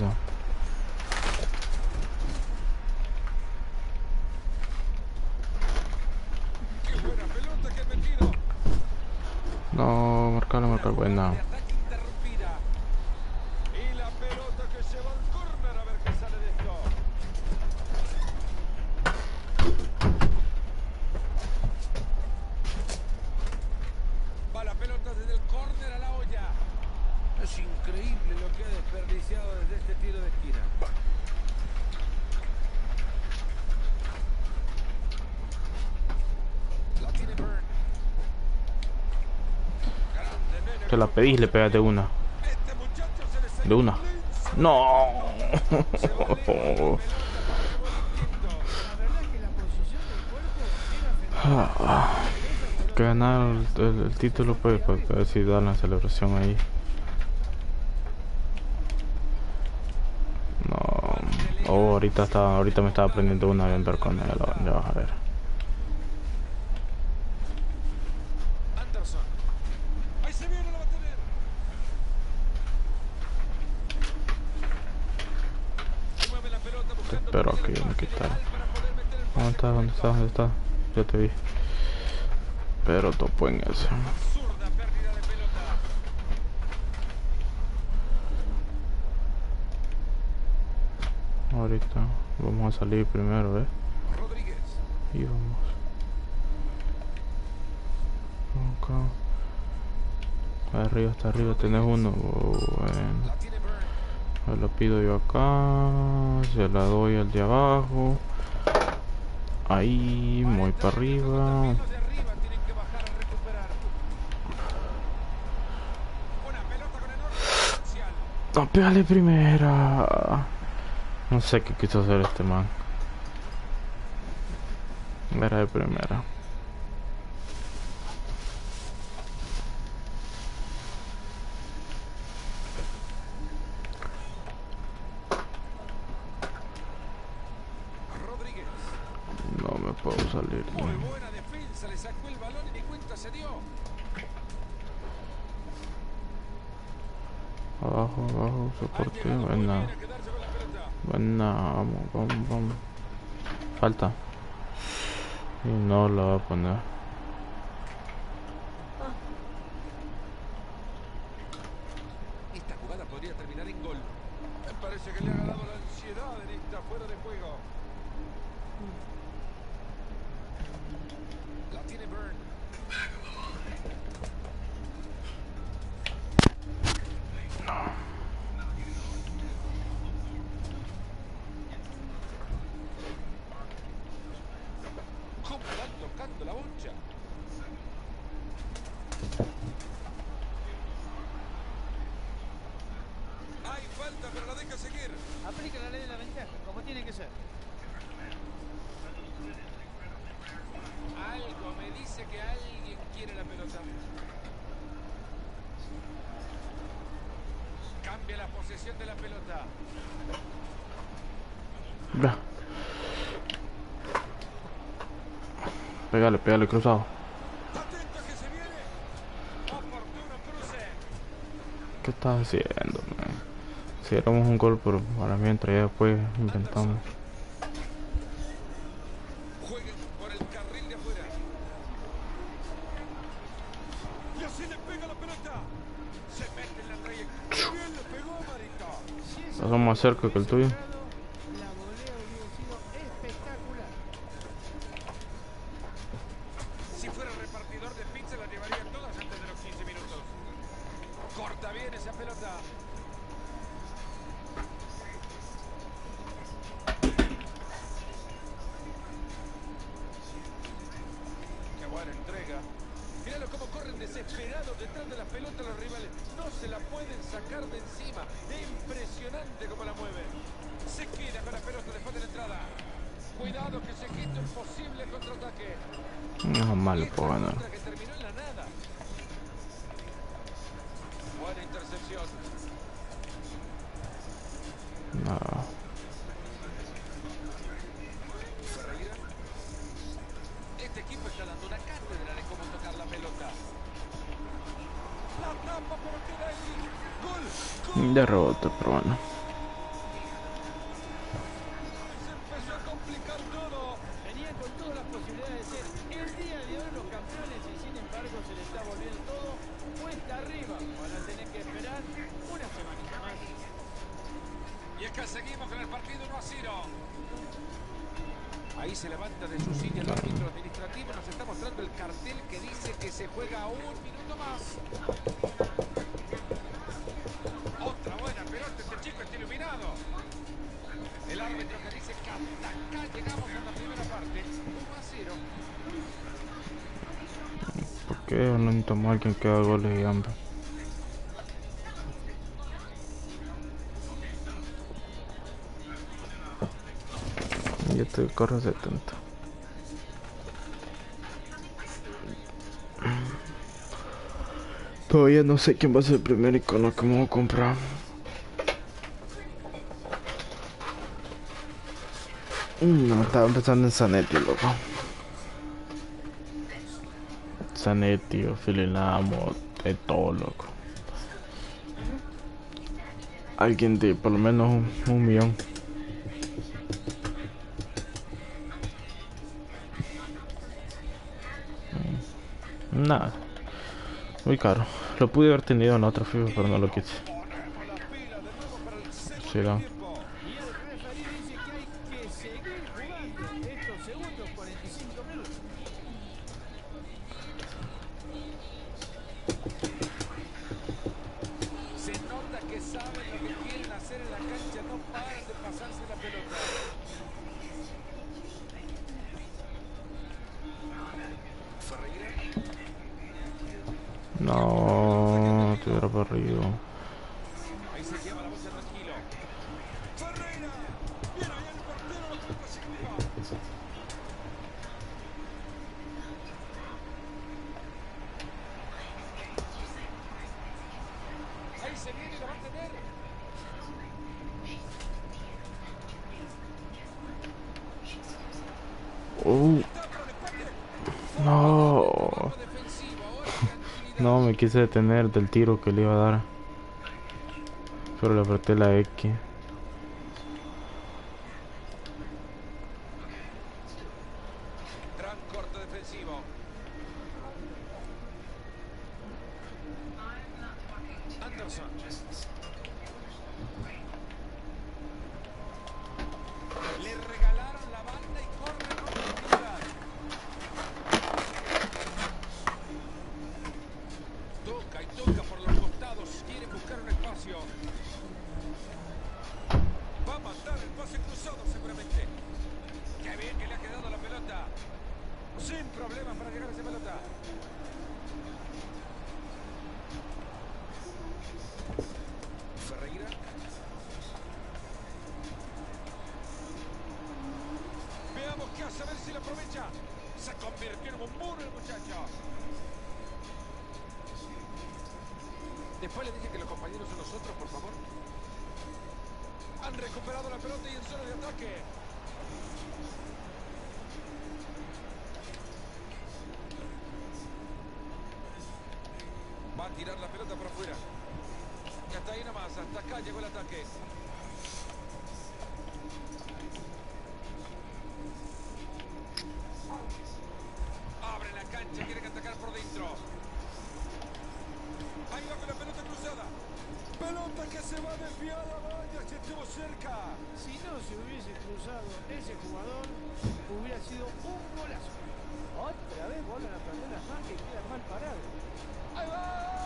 Qué buena pelota que ha metido. No, marcarlo, buena. De ataque interrumpida. Y la pelota que se va al córner a ver qué sale de esto. Va la pelota desde el córner a la olla. Es increíble lo que ha desperdiciado desde este tiro de esquina. La tiene Burn. Grande, nene. Te la pedís, le pegas de una. Este muchacho se le salió De una. un lince. No. La verdad es que la posición del cuerpo era fenomenal. Que ganar el título, pues, para ver si dan la celebración ahí. No. Oh, ahorita me estaba aprendiendo una bien ver con él, ya vas a ver. Anderson. Ahí se viene, la va a tener. Se mueve la pelota buscando Espero también que el me margen quitara. ideal para poder meter el ¿Dónde pase. está? ¿Dónde está? ¿Dónde está? Ya te vi. Pero topo en ese. Absurda pérdida de pelota. Ahorita vamos a salir primero, Rodríguez. Y vamos. Acá. Hasta arriba tenés uno. Bueno. La tiene Burn. Me lo pido yo acá. Se la doy al de abajo. Ahí, muy para arriba. Los de arriba tienen que bajar a recuperar. Una pelota con enorme potencial. No, pégale primera. No sé qué quiso hacer este man. Era de primera. Rodríguez. No me puedo salir. Muy buena defensa. Le sacó el balón y ni cuenta se dio. Abajo, soporte. Muy Buena. bien a quedarse con la pelota. Buena, vamos. Falta. Y no lo va a poner. Esta jugada podría terminar en gol. Me parece que le ha ganado la ansiedad en esta fuera de juego. La tiene Burn. ¿Cómo van tocando la bocha? Hay falta, pero la deja seguir. Aplica la ley de la ventaja, como tiene que ser. Algo me dice que alguien quiere la pelota. Cambia la posesión de la pelota. Ya. Pégale, cruzado. Atento que se viene. Oportuno cruce. ¿Qué estás haciendo, man? Si éramos un gol, pero para mientras ya después inventamos. Jueguen por el carril de afuera. Y así le pega la pelota. Se mete en la raya. ¡Qué bien le pegó, Marito! Si ese Estamos más cerca que el tuyo. la volea hubiera sido espectacular. Si fuera repartidor de pizza, la llevaría todas antes de los 15 minutos. Corta bien esa pelota. Qué buena entrega. Míralo cómo corren desesperados detrás de la pelota los rivales. No se la pueden sacar de encima. Es impresionante cómo la mueven. Se queda con la pelota después de la entrada. Cuidado que se quita un posible contraataque. No mal Y le esta puedo ganar. contra que terminó en la nada. Buena intercepción. No. Ferreira. Este equipo está dando una cátedra de cómo tocar la pelota. La tapa, pero queda ahí. Gol. Gol. De rebote, pero bueno. Se empezó a complicar todo. Venía con todas las posibilidades de ser el día de hoy los campeones y sin embargo se le está volviendo todo cuesta arriba. Van a tener que esperar una semanita más. Y es que seguimos con el partido 1-0. Ahí se levanta de su silla el árbitro administrativo. Nos está mostrando el cartel que dice que se juega un minuto más. Otra buena pelota. Este chico está iluminado. El árbitro que dice que hasta acá llegamos en la primera parte. 1-0. ¿Por qué no intentamos a alguien que haga goles y hambre? Y este corre 70. Todavía no sé quién va a ser el primer icono que me voy a comprar. No, estaba pensando en Zanetti, loco. Zanetti o Filinamo, de todo, loco. Alguien de por lo menos un millón. Nada, muy caro. Lo pude haber tenido en otra FIFA, pero no lo quise. Ponemos las pilas de nuevo para el segundo Sí, no. tiempo. Y el referí dice que hay que seguir jugando estos segundos 45 minutos. Se nota que saben lo que quieren hacer en la cancha, no paran de pasarse la pelota. Ferreira. No, estuviera perdido. Ahí se lleva la bolsa tranquilo. Ferreira. Bien, ahí el portero lo toca sin culpa. Ahí se viene y la va a tener. Está para el empate. No, Trabajo defensivo, ahora tranquilidad. no me quise detener del tiro que le iba a dar, pero le apreté la X. Gran corte defensivo. Anderson. Le regalaron la banda y corre con tranquilidad. Toca y toca por los costados. Quiere buscar un espacio. Va a mandar el pase cruzado seguramente. Qué bien que le ha quedado la pelota. Sin problemas para llegar a esa pelota. Ferreira. Veamos qué hace, a ver si la aprovecha. Se convirtió en un muro el muchacho. Después le dije que los compañeros son nosotros, por favor. Han recuperado la pelota y en zona de ataque. Va a tirar la pelota para afuera. hasta ahí nomás, hasta acá llegó el ataque. Abre la cancha, quiere que atacar por dentro. Ahí va con la pelota cruzada. Pelota que se va desviada, vaya, que estuvo cerca. Si no se hubiese cruzado ese jugador, hubiera sido un golazo. Otra vez vuelven a perder las manos y quedan mal parados. ¡Ahí va!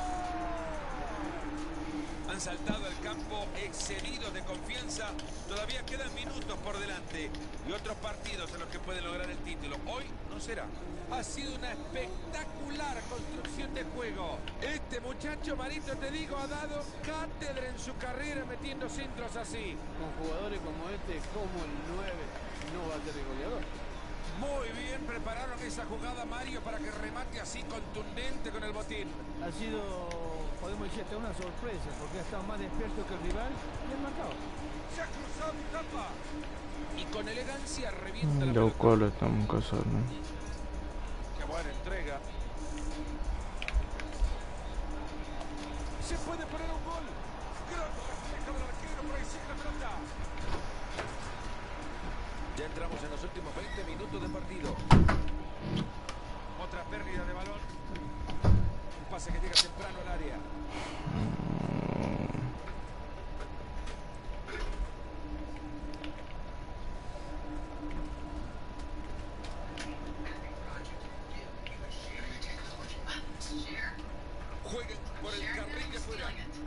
Han saltado al campo excedidos de confianza. Todavía quedan minutos por delante y otros partidos en los que pueden lograr el título. Hoy no será. Ha sido una espectacular construcción de juego. Este muchacho, Marito, te digo, ha dado cátedra en su carrera metiendo centros así. Con jugadores como este, como el 9, no va a ser el goleador. Muy bien prepararon esa jugada, Mario, para que remate así contundente con el botín. Ha sido, podemos decir, hasta una sorpresa, porque ha estado más despierto que el rival y el marcado. Se ha cruzado y tapa. Y con elegancia revienta la Yo pelota. cuál estamos casando. Qué buena entrega. Se puede poner un gol. Gran reflejo del arquero, por ahí sigue la pelota. Ya entramos en los últimos 20 minutos de partido. Otra pérdida de balón. Un pase que llega temprano al área. Jueguen por el carril de fuera.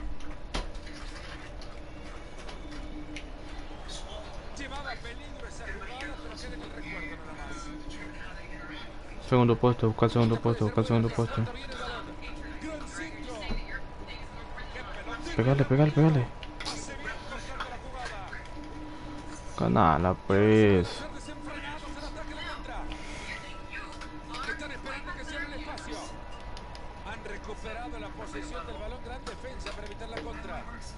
Llevaba peligro esa jugada, pero queda en el recuerdo nada más. Segundo puesto, busca el segundo puesto, busca el segundo puesto. Salta bien el balón. Gran centro. Qué pelota. Pégale, pégale, pégale. Hace bien cortando la jugada. Ganala, pues. Ser desenfrenados al ataque de la contra. Están esperando que cierre el espacio. Han recuperado la posesión del balón. Gran defensa para evitar la contra.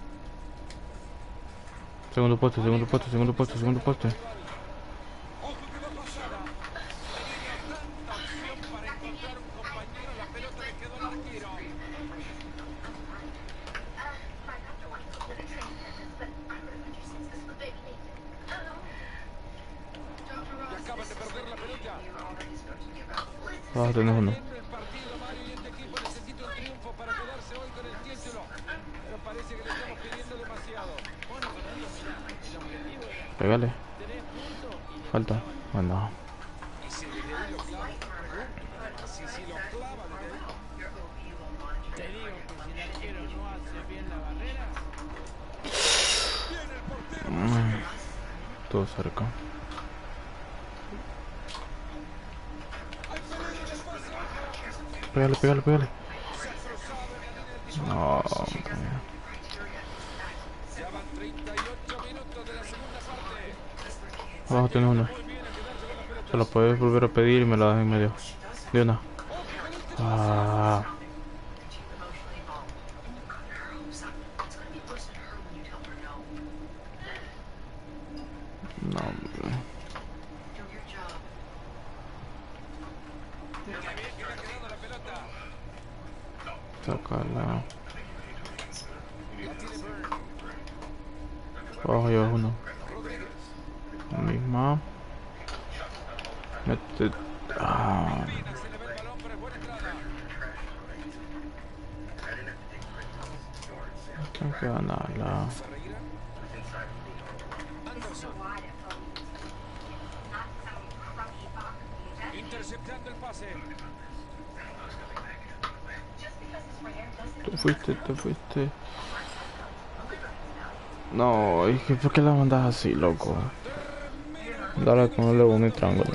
Segundo puesto, segundo puesto, segundo puesto, segundo puesto. Ojo que va pasada. Teniendo tanta opción para encontrar un compañero, la pelota le quedó al arquero. Y acaban de perder la pelota. Ah, tenés uno. El partido, Mario, y este equipo necesita un triunfo para quedarse hoy con el título. Pero parece que le estamos pidiendo demasiado. Bueno, pero ellos, mirá, el objetivo era Pégale. 3 puntos y le Falta. Bueno. Y si desde ahí lo clava, si lo clava desde ahí. te digo que si el arquero no hace bien la barrera, Viene el portero. Todo cerca. Pégale, pégale, pégale. No, Ya van 38 minutos de la segunda parte. abajo tenés uno. Se lo puedes volver a pedir y me lo das en medio. De una. Ah. No, hombre. Qué bien que le ha quedado la pelota. Sácala. La tiene Bird. Abajo llevas uno. Rodríguez. La misma. Mete. Ah. Pina, se le ve el balón, pero es buena entrada. Tengo que ganarla. Ferreira. Anderson. Interceptando el pase. Te fuiste, te fuiste. No, es que ¿por qué la mandas así, loco? Dale con luego un triángulo.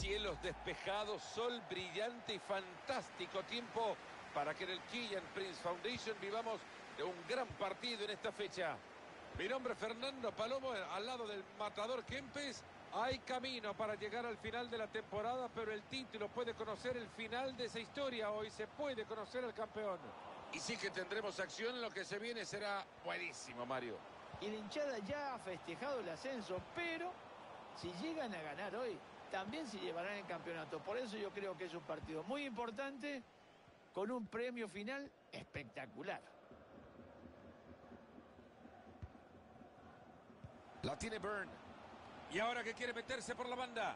Cielos despejados, sol brillante y fantástico tiempo para que en el Killian Prince Foundation vivamos de un gran partido en esta fecha. Mi nombre es Fernando Palomo, al lado del matador Kempes. Hay camino para llegar al final de la temporada, pero el título puede conocer el final de esa historia. Hoy se puede conocer al campeón. Y sí que tendremos acción, lo que se viene será buenísimo, Mario. Y la hinchada ya ha festejado el ascenso, pero si llegan a ganar hoy, también se llevarán el campeonato. Por eso yo creo que es un partido muy importante, con un premio final espectacular. La tiene Burn. Y ahora que quiere meterse por la banda.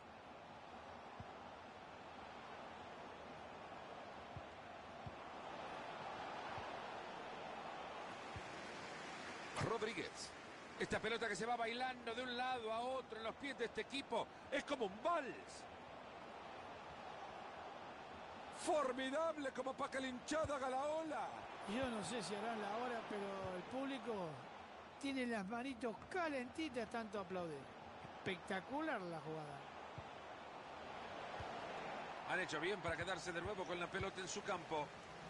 Rodríguez. Esta pelota que se va bailando de un lado a otro en los pies de este equipo es como un vals. Formidable como para que la hinchada haga la ola. Yo no sé si harán la hora, pero el público tiene las manitos calentitas tanto aplaudir. Espectacular la jugada. Han hecho bien para quedarse de nuevo con la pelota en su campo.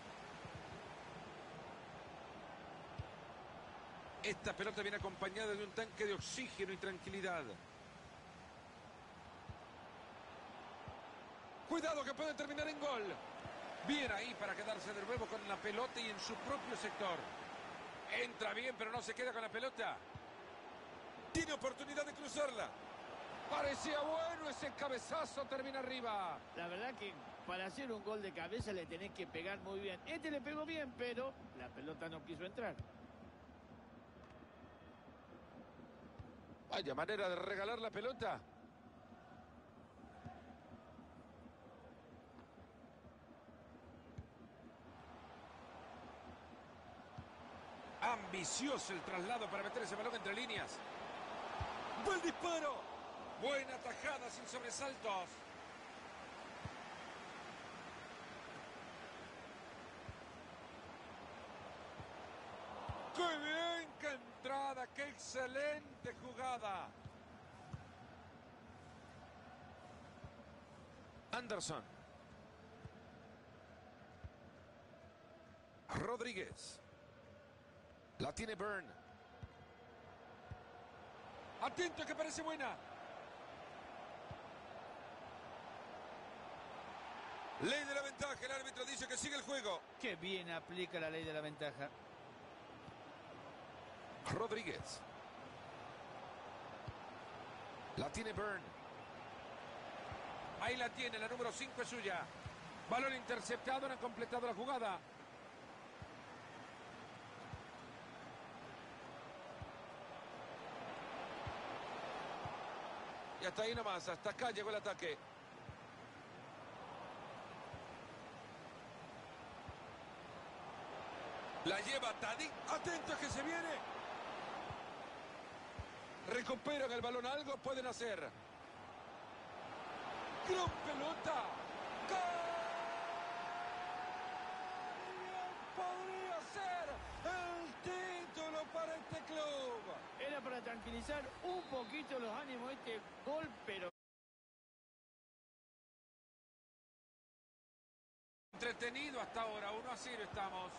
Esta pelota viene acompañada de un tanque de oxígeno y tranquilidad. Cuidado que puede terminar en gol. Bien ahí para quedarse de nuevo con la pelota y en su propio sector. Entra bien, pero no se queda con la pelota. Tiene oportunidad de cruzarla. Parecía bueno ese cabezazo, termina arriba. La verdad que para hacer un gol de cabeza le tenés que pegar muy bien. Este le pegó bien, pero la pelota no quiso entrar. Vaya manera de regalar la pelota. Ambicioso el traslado para meter ese balón entre líneas. ¡Buen disparo! Buena tajada sin sobresaltos. ¡Qué bien! ¡Qué entrada! ¡Qué excelente jugada! Anderson. Rodríguez. La tiene Burn. Atento que parece buena. Ley de la ventaja. El árbitro dice que sigue el juego. Qué bien aplica la ley de la ventaja. Rodríguez. La tiene Burn. Ahí la tiene, la número 5 es suya. Balón interceptado, no han completado la jugada. Y hasta ahí nomás, hasta acá llegó el ataque. La lleva Tadic. Atento que se viene. Recuperan el balón, algo pueden hacer. ¡Gran pelota! ¡Gol! ¡Podría ser el título para este club! Era para tranquilizar un poquito los ánimos este gol, pero... Entretenido hasta ahora, 1-0 estamos.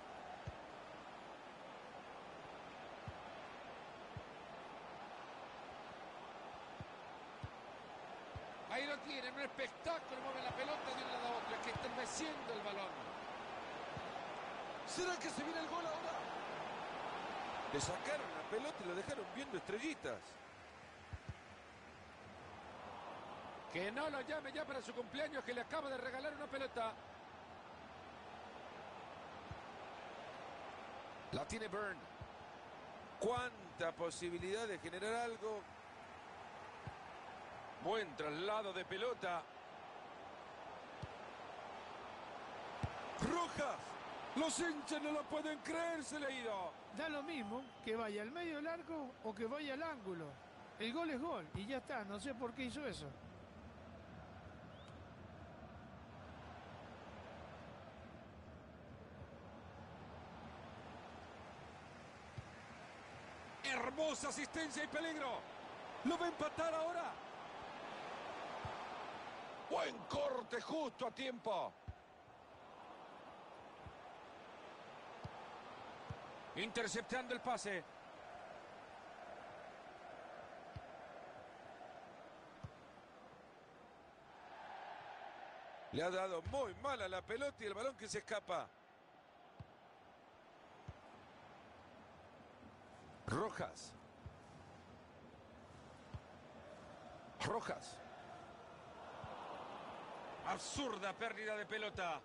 Ahí lo tienen, un espectáculo, mueve la pelota de un lado a otro, es que está meciendo el balón. ¿Será que se viene el gol ahora? Le sacaron la pelota y lo dejaron viendo estrellitas. Que no lo llame ya para su cumpleaños, que le acaba de regalar una pelota. La tiene Burn. ¿Cuánta posibilidad de generar algo? Buen traslado de pelota. Rojas. Los hinchas no lo pueden creer, se le ha ido. Da lo mismo que vaya al medio del arco o que vaya al ángulo. El gol es gol y ya está. No sé por qué hizo eso. Hermosa asistencia y peligro. ¿Lo va a empatar ahora? Buen corte justo a tiempo. Interceptando el pase. Le ha dado muy mal a la pelota y el balón que se escapa. Rojas. Rojas. Absurda pérdida de pelota.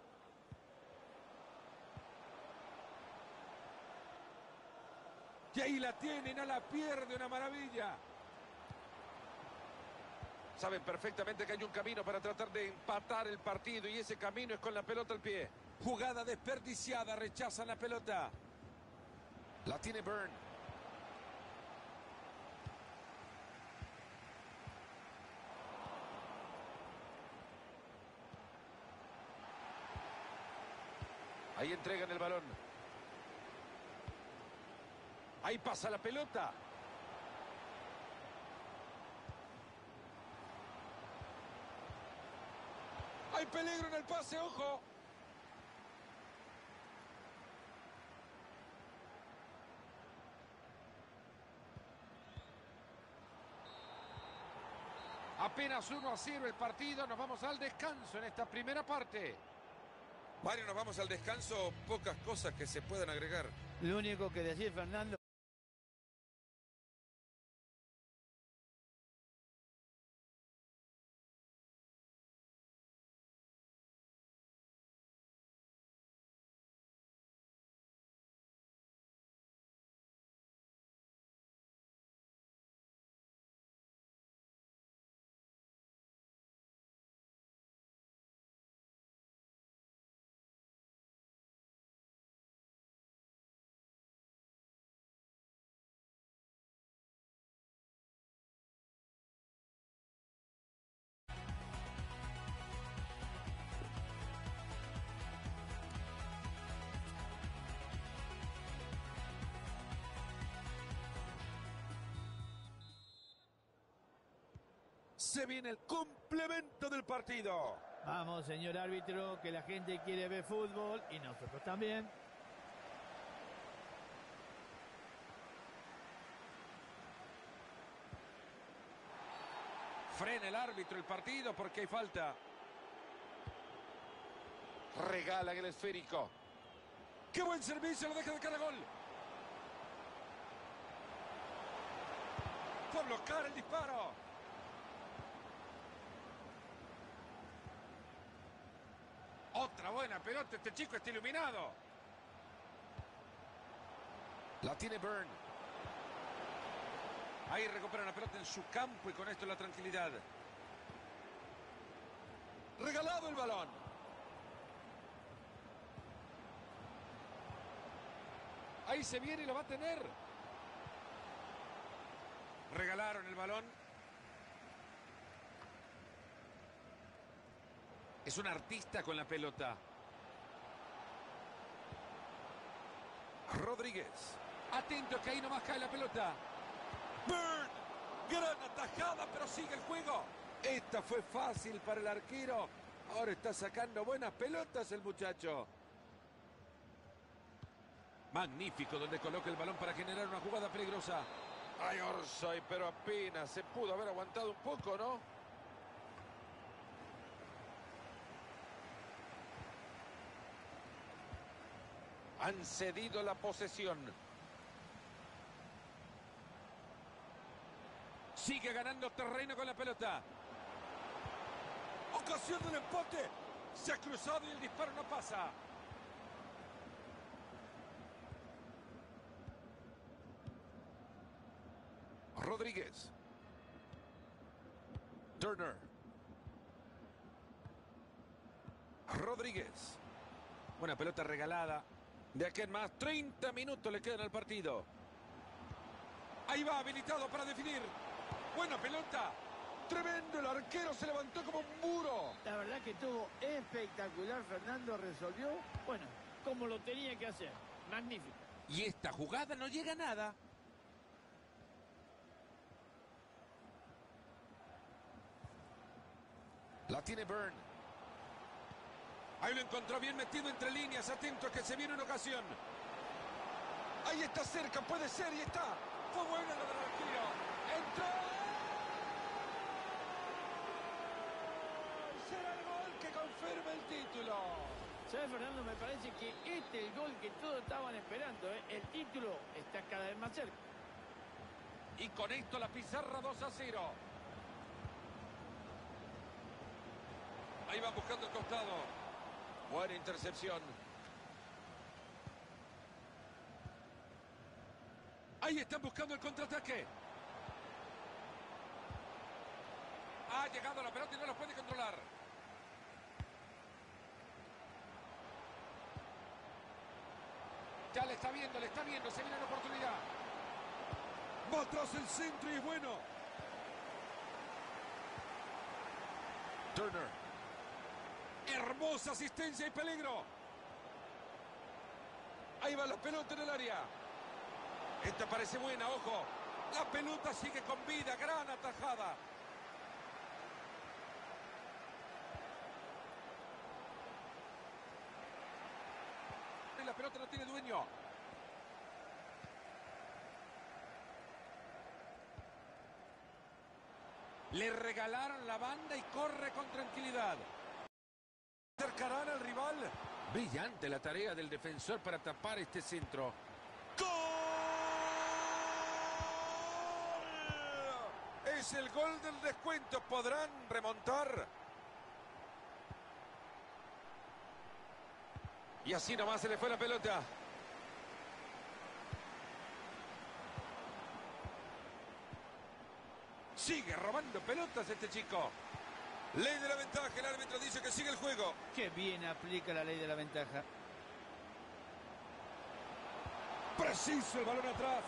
Y ahí la tiene, no la pierde, una maravilla. Saben perfectamente que hay un camino para tratar de empatar el partido y ese camino es con la pelota al pie. Jugada desperdiciada, rechazan la pelota. La tiene Byrne. Ahí entregan el balón. Ahí pasa la pelota. Hay peligro en el pase, ojo. Apenas 1-0 el partido. Nos vamos al descanso en esta primera parte. Mario, nos vamos al descanso. Pocas cosas que se puedan agregar. Lo único que decir, Fernando. Se viene el complemento del partido. Vamos, señor árbitro, que la gente quiere ver fútbol y nosotros también. Frena el árbitro el partido porque hay falta. Regalan el esférico. ¡Qué buen servicio! Lo deja de cara a gol. Fue a bloquear el disparo. Otra buena pelota. Este chico está iluminado. La tiene Byrne. Ahí recupera la pelota en su campo y con esto la tranquilidad. Regalado el balón. Ahí se viene y lo va a tener. Regalaron el balón. Es un artista con la pelota. Rodríguez. Atento que ahí nomás cae la pelota. Byrne. Gran atajada, pero sigue el juego. Esta fue fácil para el arquero. Ahora está sacando buenas pelotas el muchacho. Magnífico donde coloca el balón para generar una jugada peligrosa. Ay, Orsay, pero apenas se pudo haber aguantado un poco, ¿no? Han cedido la posesión. Sigue ganando terreno con la pelota. Ocasión del empate. Se ha cruzado y el disparo no pasa. Rodríguez. Turner. Rodríguez. Buena pelota regalada. De aquí en más, 30 minutos le quedan al partido. Ahí va, habilitado para definir. Buena pelota. Tremendo, el arquero se levantó como un muro. La verdad que estuvo espectacular, Fernando. Resolvió, bueno, como lo tenía que hacer. Magnífico. Y esta jugada no llega a nada. La tiene Burn. Ahí lo encontró bien metido entre líneas. Atento a que se viene una ocasión. Ahí está cerca, puede ser, y está. Fue buena la del arquero. ¡Entró! Será el gol que confirma el título. ¿Sabes, Fernando? Me parece que este es el gol que todos estaban esperando, ¿eh? El título está cada vez más cerca. Y con esto la pizarra 2-0. Ahí va buscando el costado. Buena intercepción. Ahí están buscando el contraataque. Ha llegado la pelota y no lo puede controlar. Ya le está viendo, se viene la oportunidad. Va atrás el centro y es bueno. Turner. Hermosa asistencia y peligro. Ahí va la pelota en el área. Esta parece buena, ojo. La pelota sigue con vida, gran atajada. Y la pelota no tiene dueño. Le regalaron la banda y corre con tranquilidad. ¿Acercarán al rival? Brillante la tarea del defensor para tapar este centro. ¡Gol! Es el gol del descuento. ¿Podrán remontar? Y así nomás se le fue la pelota. Sigue robando pelotas este chico. Ley de la ventaja. El árbitro dice que sigue el juego. Qué bien aplica la ley de la ventaja. Preciso el balón atrás.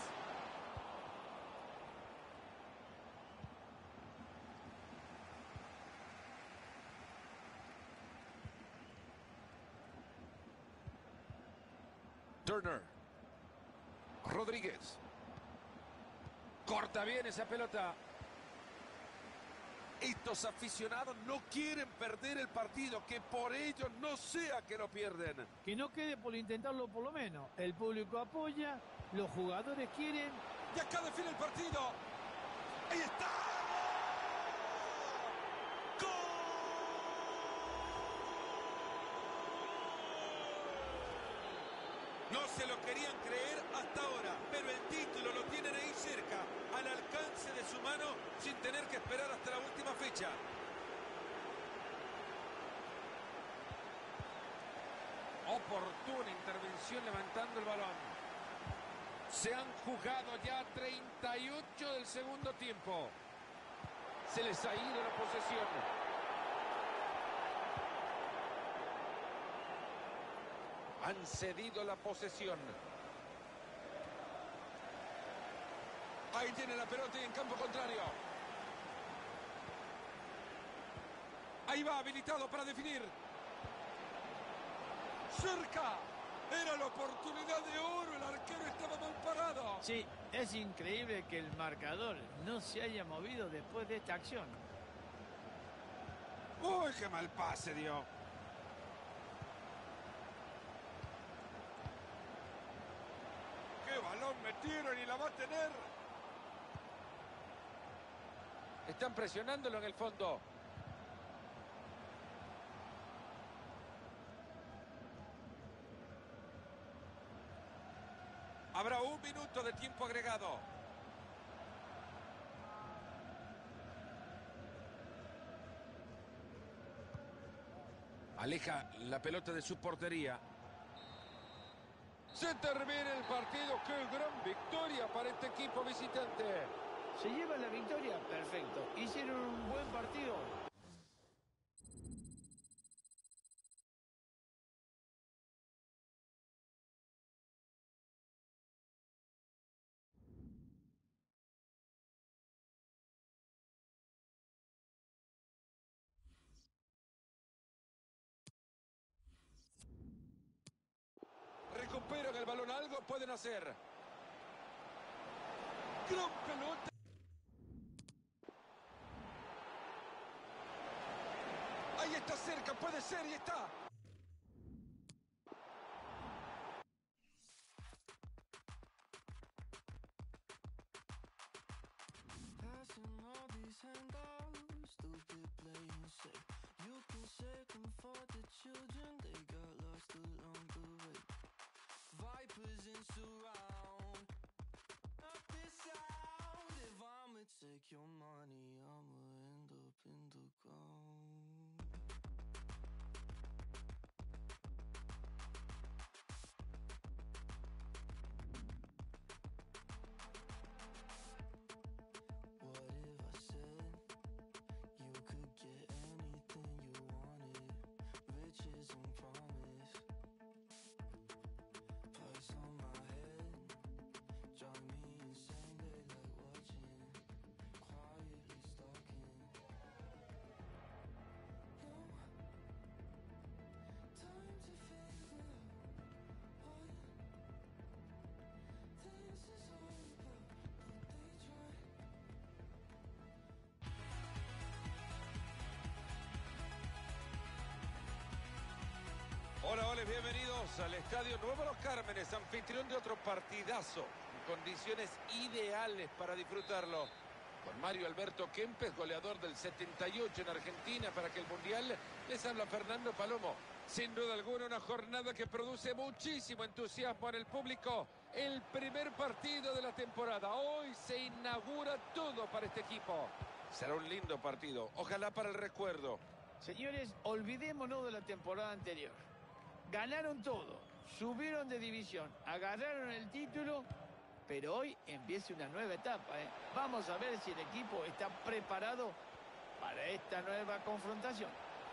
Turner. Rodríguez. Corta bien esa pelota. Estos aficionados no quieren perder el partido, que por ellos no sea que lo pierden. Que no quede por intentarlo por lo menos. El público apoya, los jugadores quieren. Y acá define el partido. ¡Ahí está! ¡Gol! No se lo querían creer hasta ahora, pero el título lo tienen ahí cerca, al alcance de su mano, sin tener que esperar hasta la última fecha. Oportuna intervención levantando el balón. Se han jugado ya 38 del segundo tiempo. Se les ha ido la posesión. Han cedido la posesión. Ahí tiene la pelota y en campo contrario. Ahí va, habilitado para definir. ¡Cerca! Era la oportunidad de oro. El arquero estaba mal parado. Sí, es increíble que el marcador no se haya movido después de esta acción. ¡Uy, qué mal pase dio! ¡Qué balón metieron y la va a tener! Están presionándolo en el fondo. Habrá un minuto de tiempo agregado. Aleja la pelota de su portería. Se termina el partido. ¡Qué gran victoria para este equipo visitante! ¿Se lleva la victoria? Perfecto. Hicieron un buen partido. Recuperan el balón, algo pueden hacer. Gran pelota. y está cerca, puede ser y está. Take your money, I'ma end up in the ground. What if I said you could get anything you wanted? Riches and promise, price on my head, drive me insane. They like watching, quietly stalking. No time to figure out what this is all about, but they try. Hola, hola, bienvenidos al Estadio Nuevo Los Cármenes, anfitrión de otro partidazo, en condiciones ideales para disfrutarlo. Con Mario Alberto Kempes, goleador del 78 en Argentina para que el Mundial, les habla Fernando Palomo. Sin duda alguna una jornada que produce muchísimo entusiasmo en el público. El primer partido de la temporada. Hoy se inaugura todo para este equipo. Será un lindo partido, ojalá para el recuerdo. Señores, olvidémonos de la temporada anterior. Ganaron todo, subieron de división, agarraron el título, pero hoy empieza una nueva etapa, ¿eh? Vamos a ver si el equipo está preparado para esta nueva confrontación.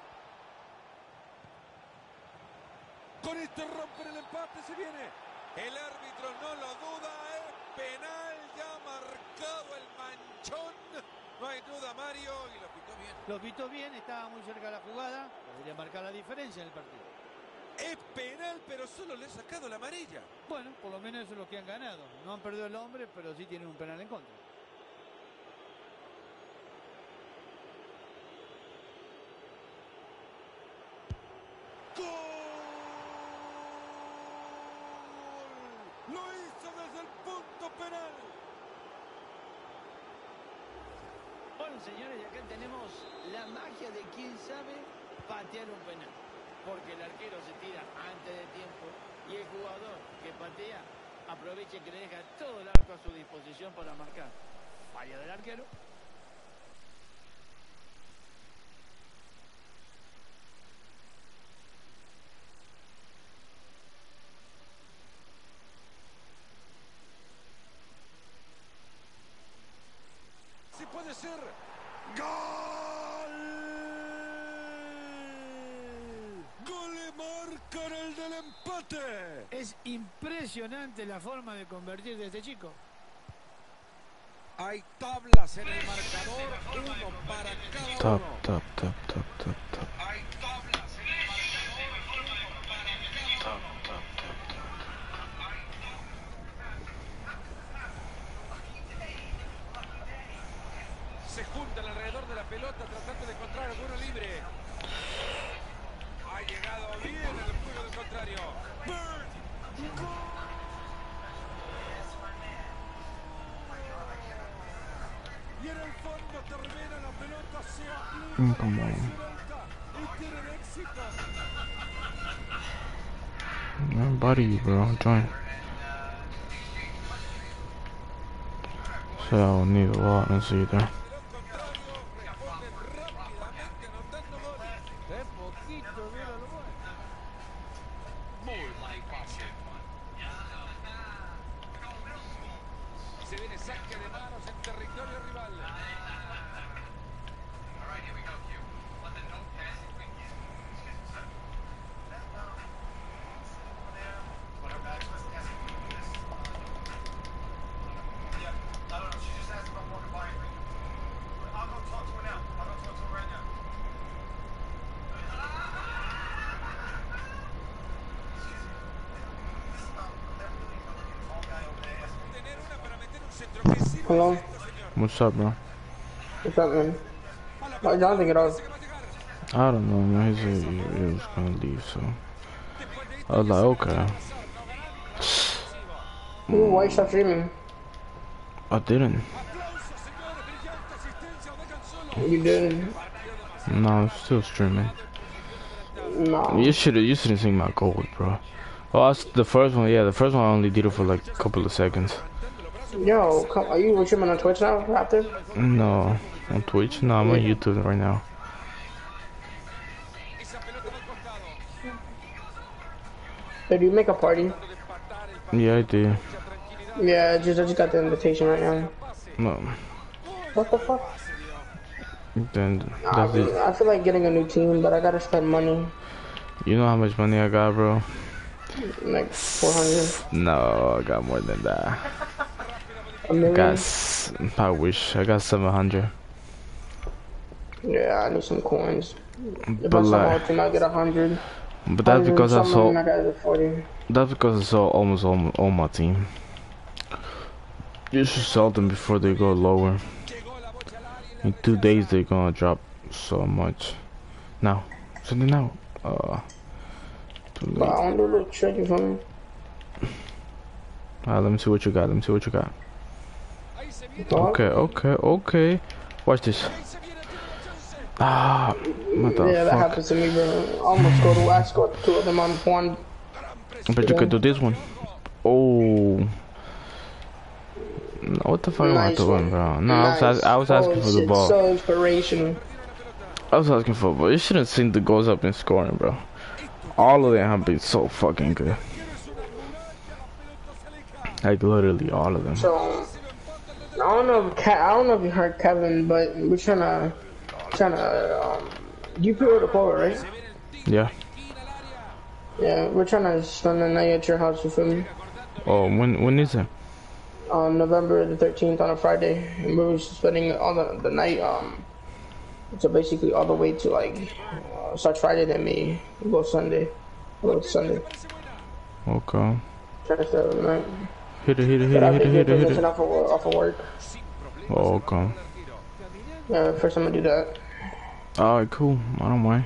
Con esto rompen el empate, se viene. El árbitro no lo duda, es penal, ya marcado el manchón. No hay duda, Mario, y lo pitó bien. Lo pitó bien, estaba muy cerca de la jugada. Podría marcar la diferencia en el partido. Es penal, pero solo le he sacado la amarilla. Bueno, por lo menos eso es lo que han ganado. No han perdido el hombre, pero sí tienen un penal en contra. ¡Gol! Lo hizo desde el punto penal. Bueno, señores, y acá tenemos la magia de quién sabe patear un penal. Porque el arquero se tira antes de tiempo y el jugador que patea aprovecha que le deja todo el arco a su disposición para marcar. Falla del arquero. Sí puede ser. ¡Gol! ¡Gol y marcan el del empate! Es impresionante la forma de convertir de este chico. Hay tablas en el marcador, uno para cada Tap, uno. tap, tap, tap, tap, tap. Hay tablas en el marcador, uno para cada uno. Tap, tap, tap, Se juntan alrededor de la pelota tratando de encontrar alguno libre. Ha llegado bien el juego del contrario. Bird. Y en el fondo termina la pelota, se aplica Come on. y tienen éxito. Man, buddy, bro, join. So I don't need a lot and see there. De lo contrario, responden rápidamente anotando goles. Qué poquito dura lo bueno. Muy mal pase. Se viene saque de manos en territorio rival. Tener una para meter un centro que sirve Hello. esto, señor. What's up, bro? What's up, man? A la Why Jonathan get off? parece que va a llegar. I don't know, man. He said he was gonna leave, so I was like, okay. Why you stop streaming? I didn't. You didn't. No, I'm still streaming. No. You should've seen my gold, bro. Oh, the first one, yeah, the first one I only did it for like a couple of seconds. Yo, are you streaming on Twitch now, Raptor? No, on Twitch? No, I'm on YouTube right now. Did you make a party? Yeah, I did. Yeah, I just got the invitation right now. No, What the fuck? then that's it. I feel like getting a new team, but I gotta spend money. You know how much money I got, bro? Like 400. No, I got more than that. A million? I wish. I got 700. Yeah, I need some coins. If But I sell my like, team, I get 100. but that's because I saw. I got 40. That's because I saw almost all my team. You should sell them before they go lower. In 2 days they're gonna drop so much. Now, send it now. Too But late. I want to do a little tricky for me. Alright, let me see what you got. Let me see what you got. What? Okay. Watch this. Ah, what the Yeah, that fuck? happens to me, bro. I scored 2 of them on one. But you could do this one. Oh. No, what the fuck am I Nice doing, one. bro? No, Nice. I was asking for the shit, ball. So inspirational. I was asking for the ball. You shouldn't seen the goals I've been scoring, bro. All of them have been so fucking good. Like literally all of them. So I don't know if you heard Kevin, but we're trying to you pre-order Polo, right? Yeah. Yeah, we're trying to spend the night at your house, you feel me? Oh, when is it? On November the 13th on a Friday, and we're spending all the night. So basically all the way to like start Friday, then me go Sunday, go Sunday. Okay. Try to start the night. Hit it. But I can get permission off of work. Oh, okay. Yeah, first I'm gonna do that. Alright, cool. I don't mind.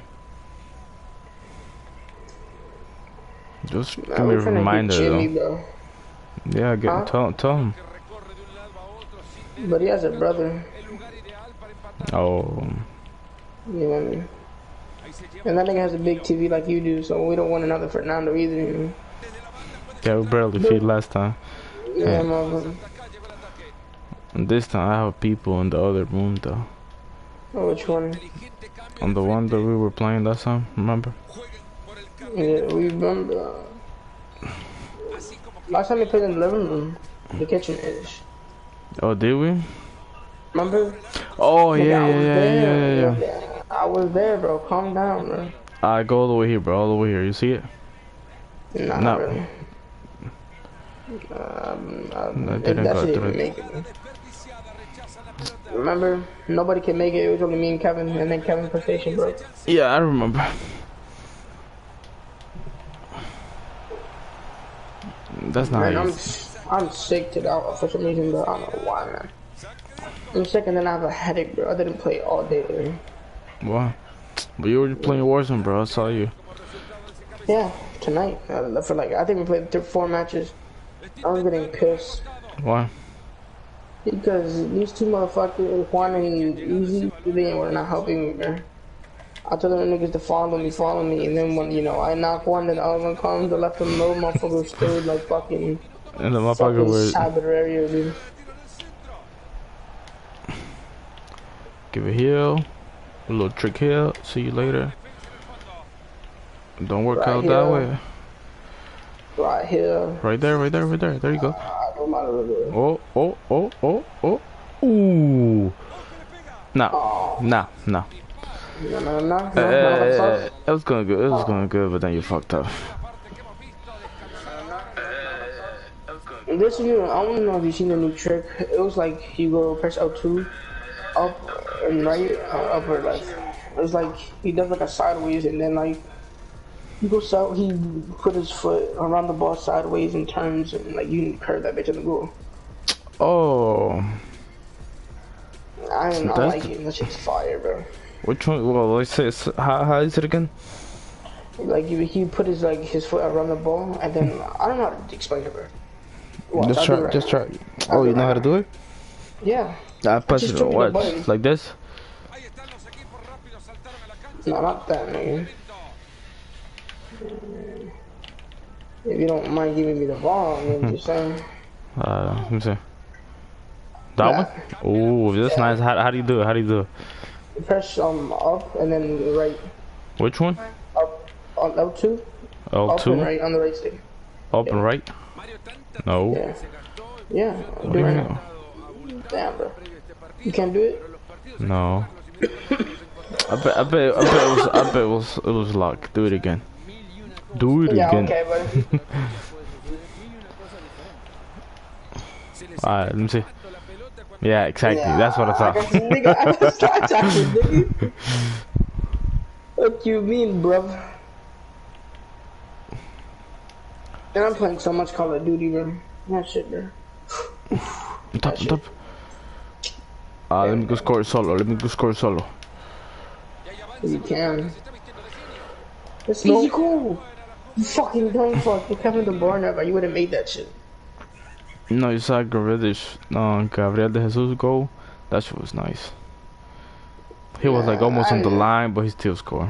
Just give me a We're trying to reminder get Jimmy, though. bro. Yeah, tell him. But he has a brother. Oh. You know what I mean? And that nigga has a big TV like you do, so we don't want another Fernando either. You know? Yeah, we barely feed last time. Yeah, Yeah. motherfucker. And this time I have people in the other room though. Oh, which one? On the one that we were playing last time, remember? Yeah, we remember. Last time we played in the living room, the kitchen is. Oh, did we? Remember? Oh, Nigga, yeah. I was there, bro. Calm down, bro. Alright, go all the way here, bro. All the way here. You see it? Nah, No. not really. No, it didn't go through. Make it. Remember, nobody can make it. It was only me and Kevin, and then Kevin PlayStation broke. Yeah, I remember. That's Man, nice. I'm sick to that for some reason, but I don't know why, man. I'm sick and then I have a headache, bro. I didn't play all day today. What? But you were playing Warzone, bro. I saw you. Yeah, tonight. For like, I think we played 4 matches. I was getting pissed. Why? Because these two motherfuckers, Juan and Easy, they were not helping me, man. I told them niggas to follow me, and then when, you know, I knock one, then the other one comes, I left them little motherfuckers stayed like fucking And the motherfucker was... cyber area, dude. Give a heal. A little trick heal. See you later. Don't work Right out here. that way. Right here. Right there. There you go. No matter what. Oh. Ooh. No. No. It was going good. It was going good, but then you fucked up. This video, I don't know if you've seen the new trick. It was like you go press L2, up and right, up or left. It was like he does like a sideways and then like he goes out. He put his foot around the ball sideways and turns and like you can curve that bitch in the goal. Oh. I don't That's like the- it. That shit's fire, bro. Which one? Well, let's say how is it again? Like he put his foot around the ball, and then I don't know how to explain it, bro. Watch, Just I'll try. do it right Just now. try. Oh, you know how to do it? Yeah. I press just it. took the What? button. Like this? Ahí están los equipos rápidos, saltaron a la cancha. No, not that, nigga. If you don't mind giving me the ball, I'm just saying. Let me see. That one? Oh, that's nice. How do you do it? How do you do it? Press up and then right. Which one? Up on L2. Up and L2? right on the right stick. Up and right? No. Yeah. Yeah. Do it right now. Damn, bro. You can't do it? No. I bet it was luck. Do it again. Do it Yeah, again. okay, buddy. Alright, let me see. Yeah, exactly. Yeah, That's what I thought. got you, nigga. I got slide tackle, nigga. What you mean, bruv? And I'm playing so much Call of Duty, bro. That shit, bro. Top. Let me go score solo. You can. It's easy cool. You fucking dumb fuck. You're Kevin De Bruyne, but you would have made that shit. No, you saw Gabriel de Jesus goal. That shit was nice. He was like almost on the line, but he still scored.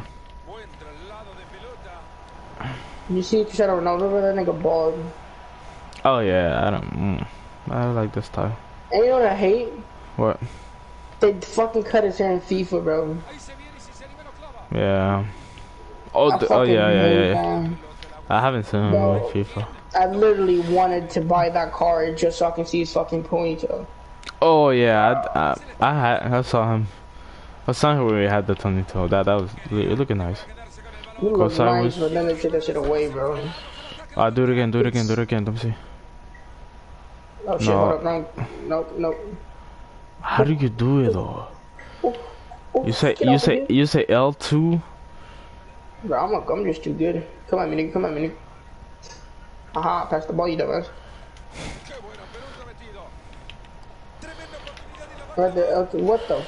You see Cristiano Ronaldo, bro? That nigga bald. Oh yeah, I like this style. And you know what I hate? What? They fucking cut his hair in FIFA, bro. Yeah. I Oh fucking yeah. hate that. I haven't seen him Bro. with FIFA. I literally wanted to buy that card just so I can see his fucking ponytail. Oh yeah, I saw him. I saw him when we had the ponytail. That was looking nice. You Go look sideways. nice, but then they took that shit away, bro. Do it again. Let me see. Oh shit, No. hold up, no. How do you do it though? Oh, You say get off of me. you say L2. Bro, I'm just too good. Come on, me nigga. Aha, pass the ball, you dumbass. What the?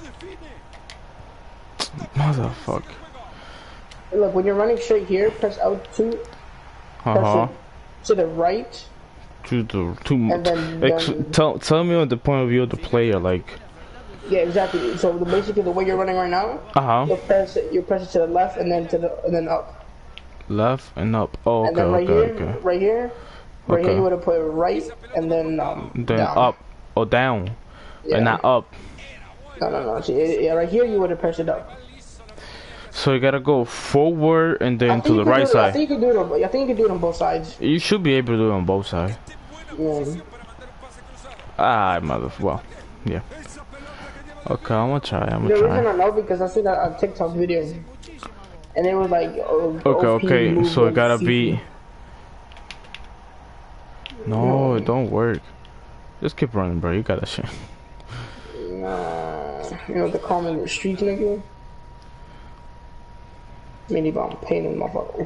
Motherfucker. Look, when you're running straight here, press L2. Press it to the right. And then- tell me on the point of view of the player, like. Yeah, exactly. So basically, the way you're running right now, you press it to the left and then up. Left and up. Oh, And okay, then right here, Okay. you would have put right and then Then down. up or down, Yeah. and not up. No. See, yeah, right here you would have pressed it up. So you gotta go forward and I then think to you the could right do it- side. I think you can do it on both sides. You should be able to do it on both sides. Yeah. Well, yeah. Okay, I'm gonna try. The reason I know because I seen a TikTok video, and it was like, Okay, move so it gotta with be. No, it don't work. Just keep running, bro. You got that shit. Nah, you know what they call me in the streets, nigga? Maybe I'm painting motherfucker.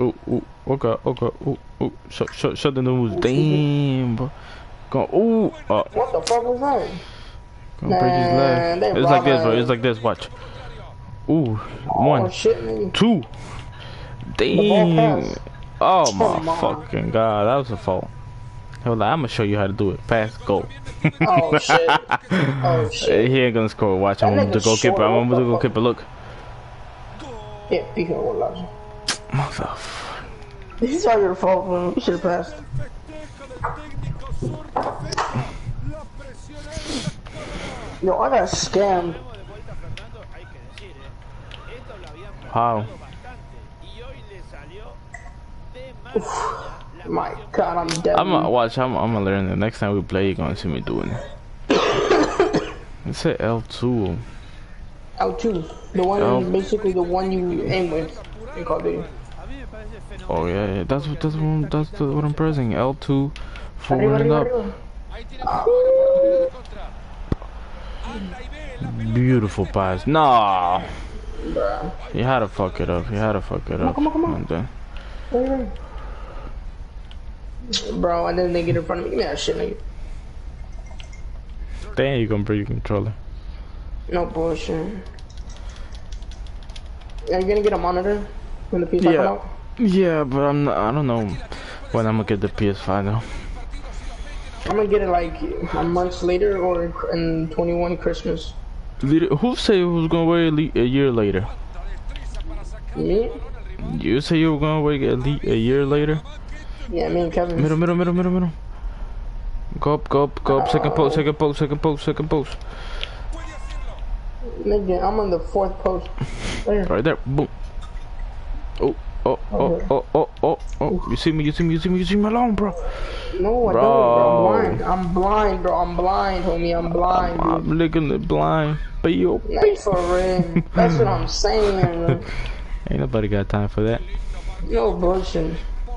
Okay. Shut the news. Damn, bro. Go. What the fuck was that? Gonna break his leg. they It's like this, bro. robbing. It's like this. Watch. Oh One, shit, nigga. 2. ball Damn. passed. Oh my Come on. fucking god, that was a fault. He was like, I'm gonna show you how to do it. Pass, go. Oh shit. Oh shit. He ain't gonna score. Watch, I'm That gonna nigga goalkeeper. short. I'm gonna What the goalkeeper. Look. Yeah, pico con lazo. Motherfucker. This is all your fault, bro. You should have passed. Yo, I got scammed. De vuelta Fernando, hay que decir, esto lo habían How? practicado bastante y hoy le salió de maravilla. My god, I'm dead. I'm gonna watch. I'm gonna learn. The next time we play, you're gonna see me doing it. It's a L2. L2. The one, L. basically the one you aim with in Call of Duty. A mí me parece fenomenal. Oh yeah. That's what I'm pressing. L2, forward Arriba, and arriba, up. arriba. Ahí tiene que jugar oportunidad de contra. Anda y ve la pelota. Beautiful pass. Nah. Bruh. You had to fuck it up. Come on. And then, Arriba. Bro, and then they get in front of me. Give me that shit, nigga. damn, you gonna break your controller. No bullshit. Are you gonna get a monitor when the PS5 come Yeah. out? Yeah, but I'm not, I don't know when I'm gonna get the PS5 though. I'm gonna get it like a month later or in 21 Christmas. Who said it was gonna wait a year later? Me? You say you were gonna wait a year later? Yeah, me and Kevin. Middle. Go up, second post. Nigga, I'm on the 4th post. There. Right there, boom. Oh. You see me alone, bro. No, I Bro. don't, bro. I'm blind, bro. I'm blind, homie. I'm blind, dude. I'm looking at blind. But yo, Like, for real. That's what I'm saying, bro. ain't nobody got time for that. No bullshit.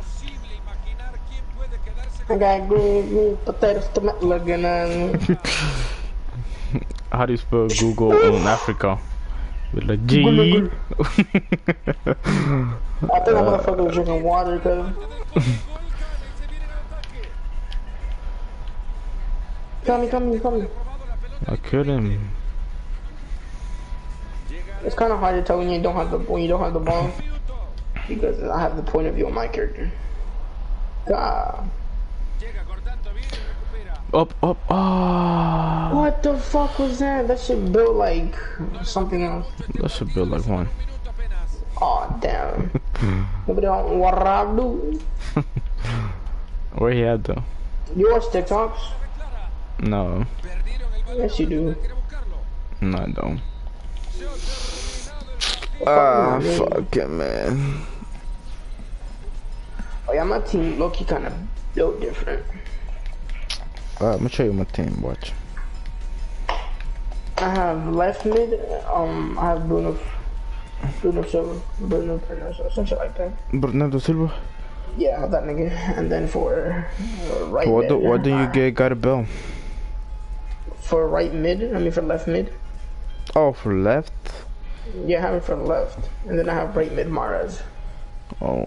I got green potatoes, tomato looking at me. How do you spell Google in Africa? With a G. Google. I think I'm motherfucker drinking water, cuz. Come. I couldn't. It's kind of hard to tell when you don't have the ball, because I have the point of view of my character. God. Up. Ah. What the fuck was that? That shit built like something else. That should build like one. Aw, damn. Nobody don't what I do. Where he at though? You watch TikToks? No. Yes, you do. No, I don't. Ah, fuck it, man. Oh yeah, my team low-key kind of built different. I'm gonna show you my team, watch. I have left mid, I have Bruno Silva, Bruno Fernandes, some shit like that. Bernardo Silva? Yeah, I have that nigga. And then for right What mid. do you get Garibel? For right mid, I mean for left mid. Oh, for left? Yeah, I have it for left. And then I have right mid Mahrez. Oh.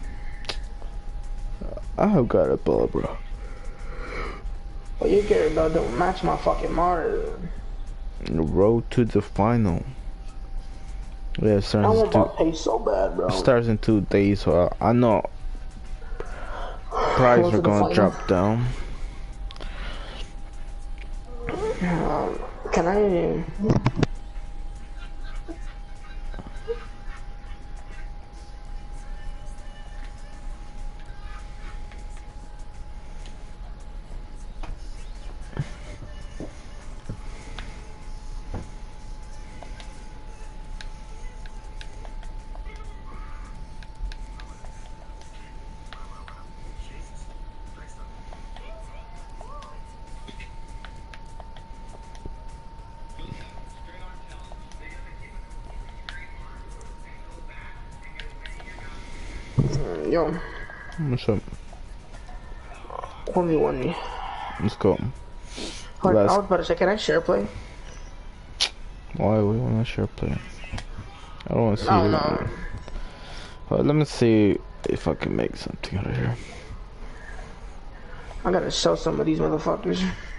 I have Garibel, bro. Well, you care about don't match my fucking Mahrez. Road to the final. Yeah, it I starts want my pace so bad, bro. starts in 2 days, so I know prices Road to are the gonna final. drop down. Can I... Yo, What's up? 1v1 me. Let's go. Hold on, I Last- was about to say, can I share play? Why we wanna share play? I don't wanna see. No. Let me see if I can make something out of here. I gotta sell some of these motherfuckers.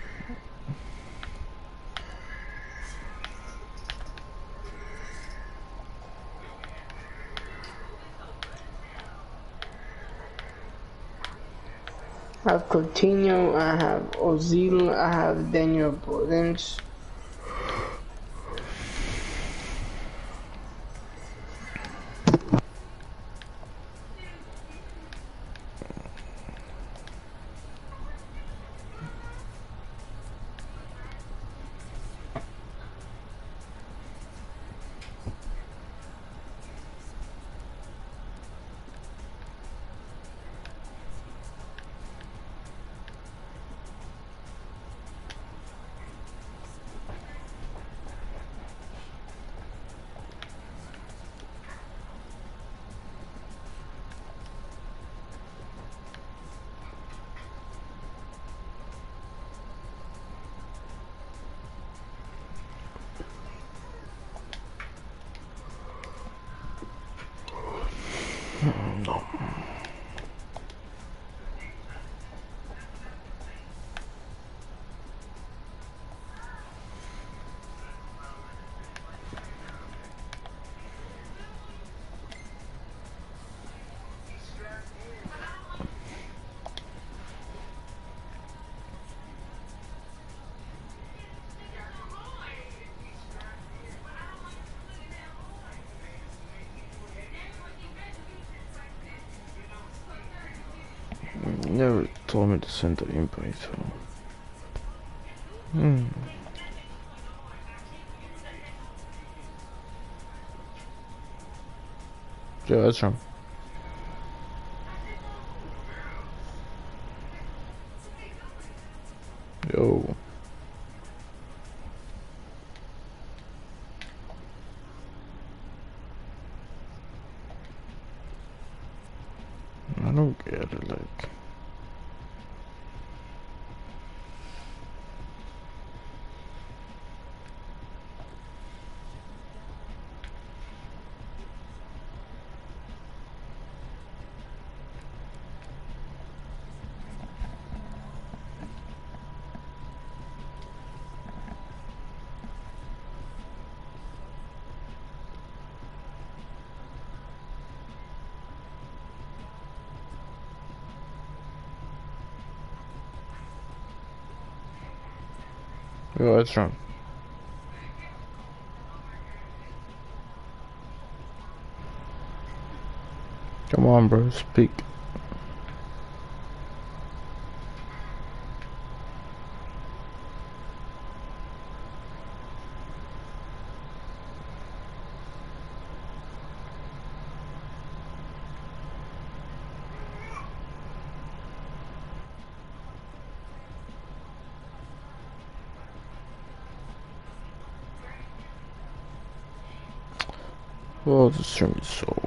I have Coutinho, I have Ozil, I have Daniel Bodens. never told me to send the invite, so. Yeah, that's wrong. Yo. I don't get it, like. Yo, that's wrong. Come on, bro, speak. Well, the stream is so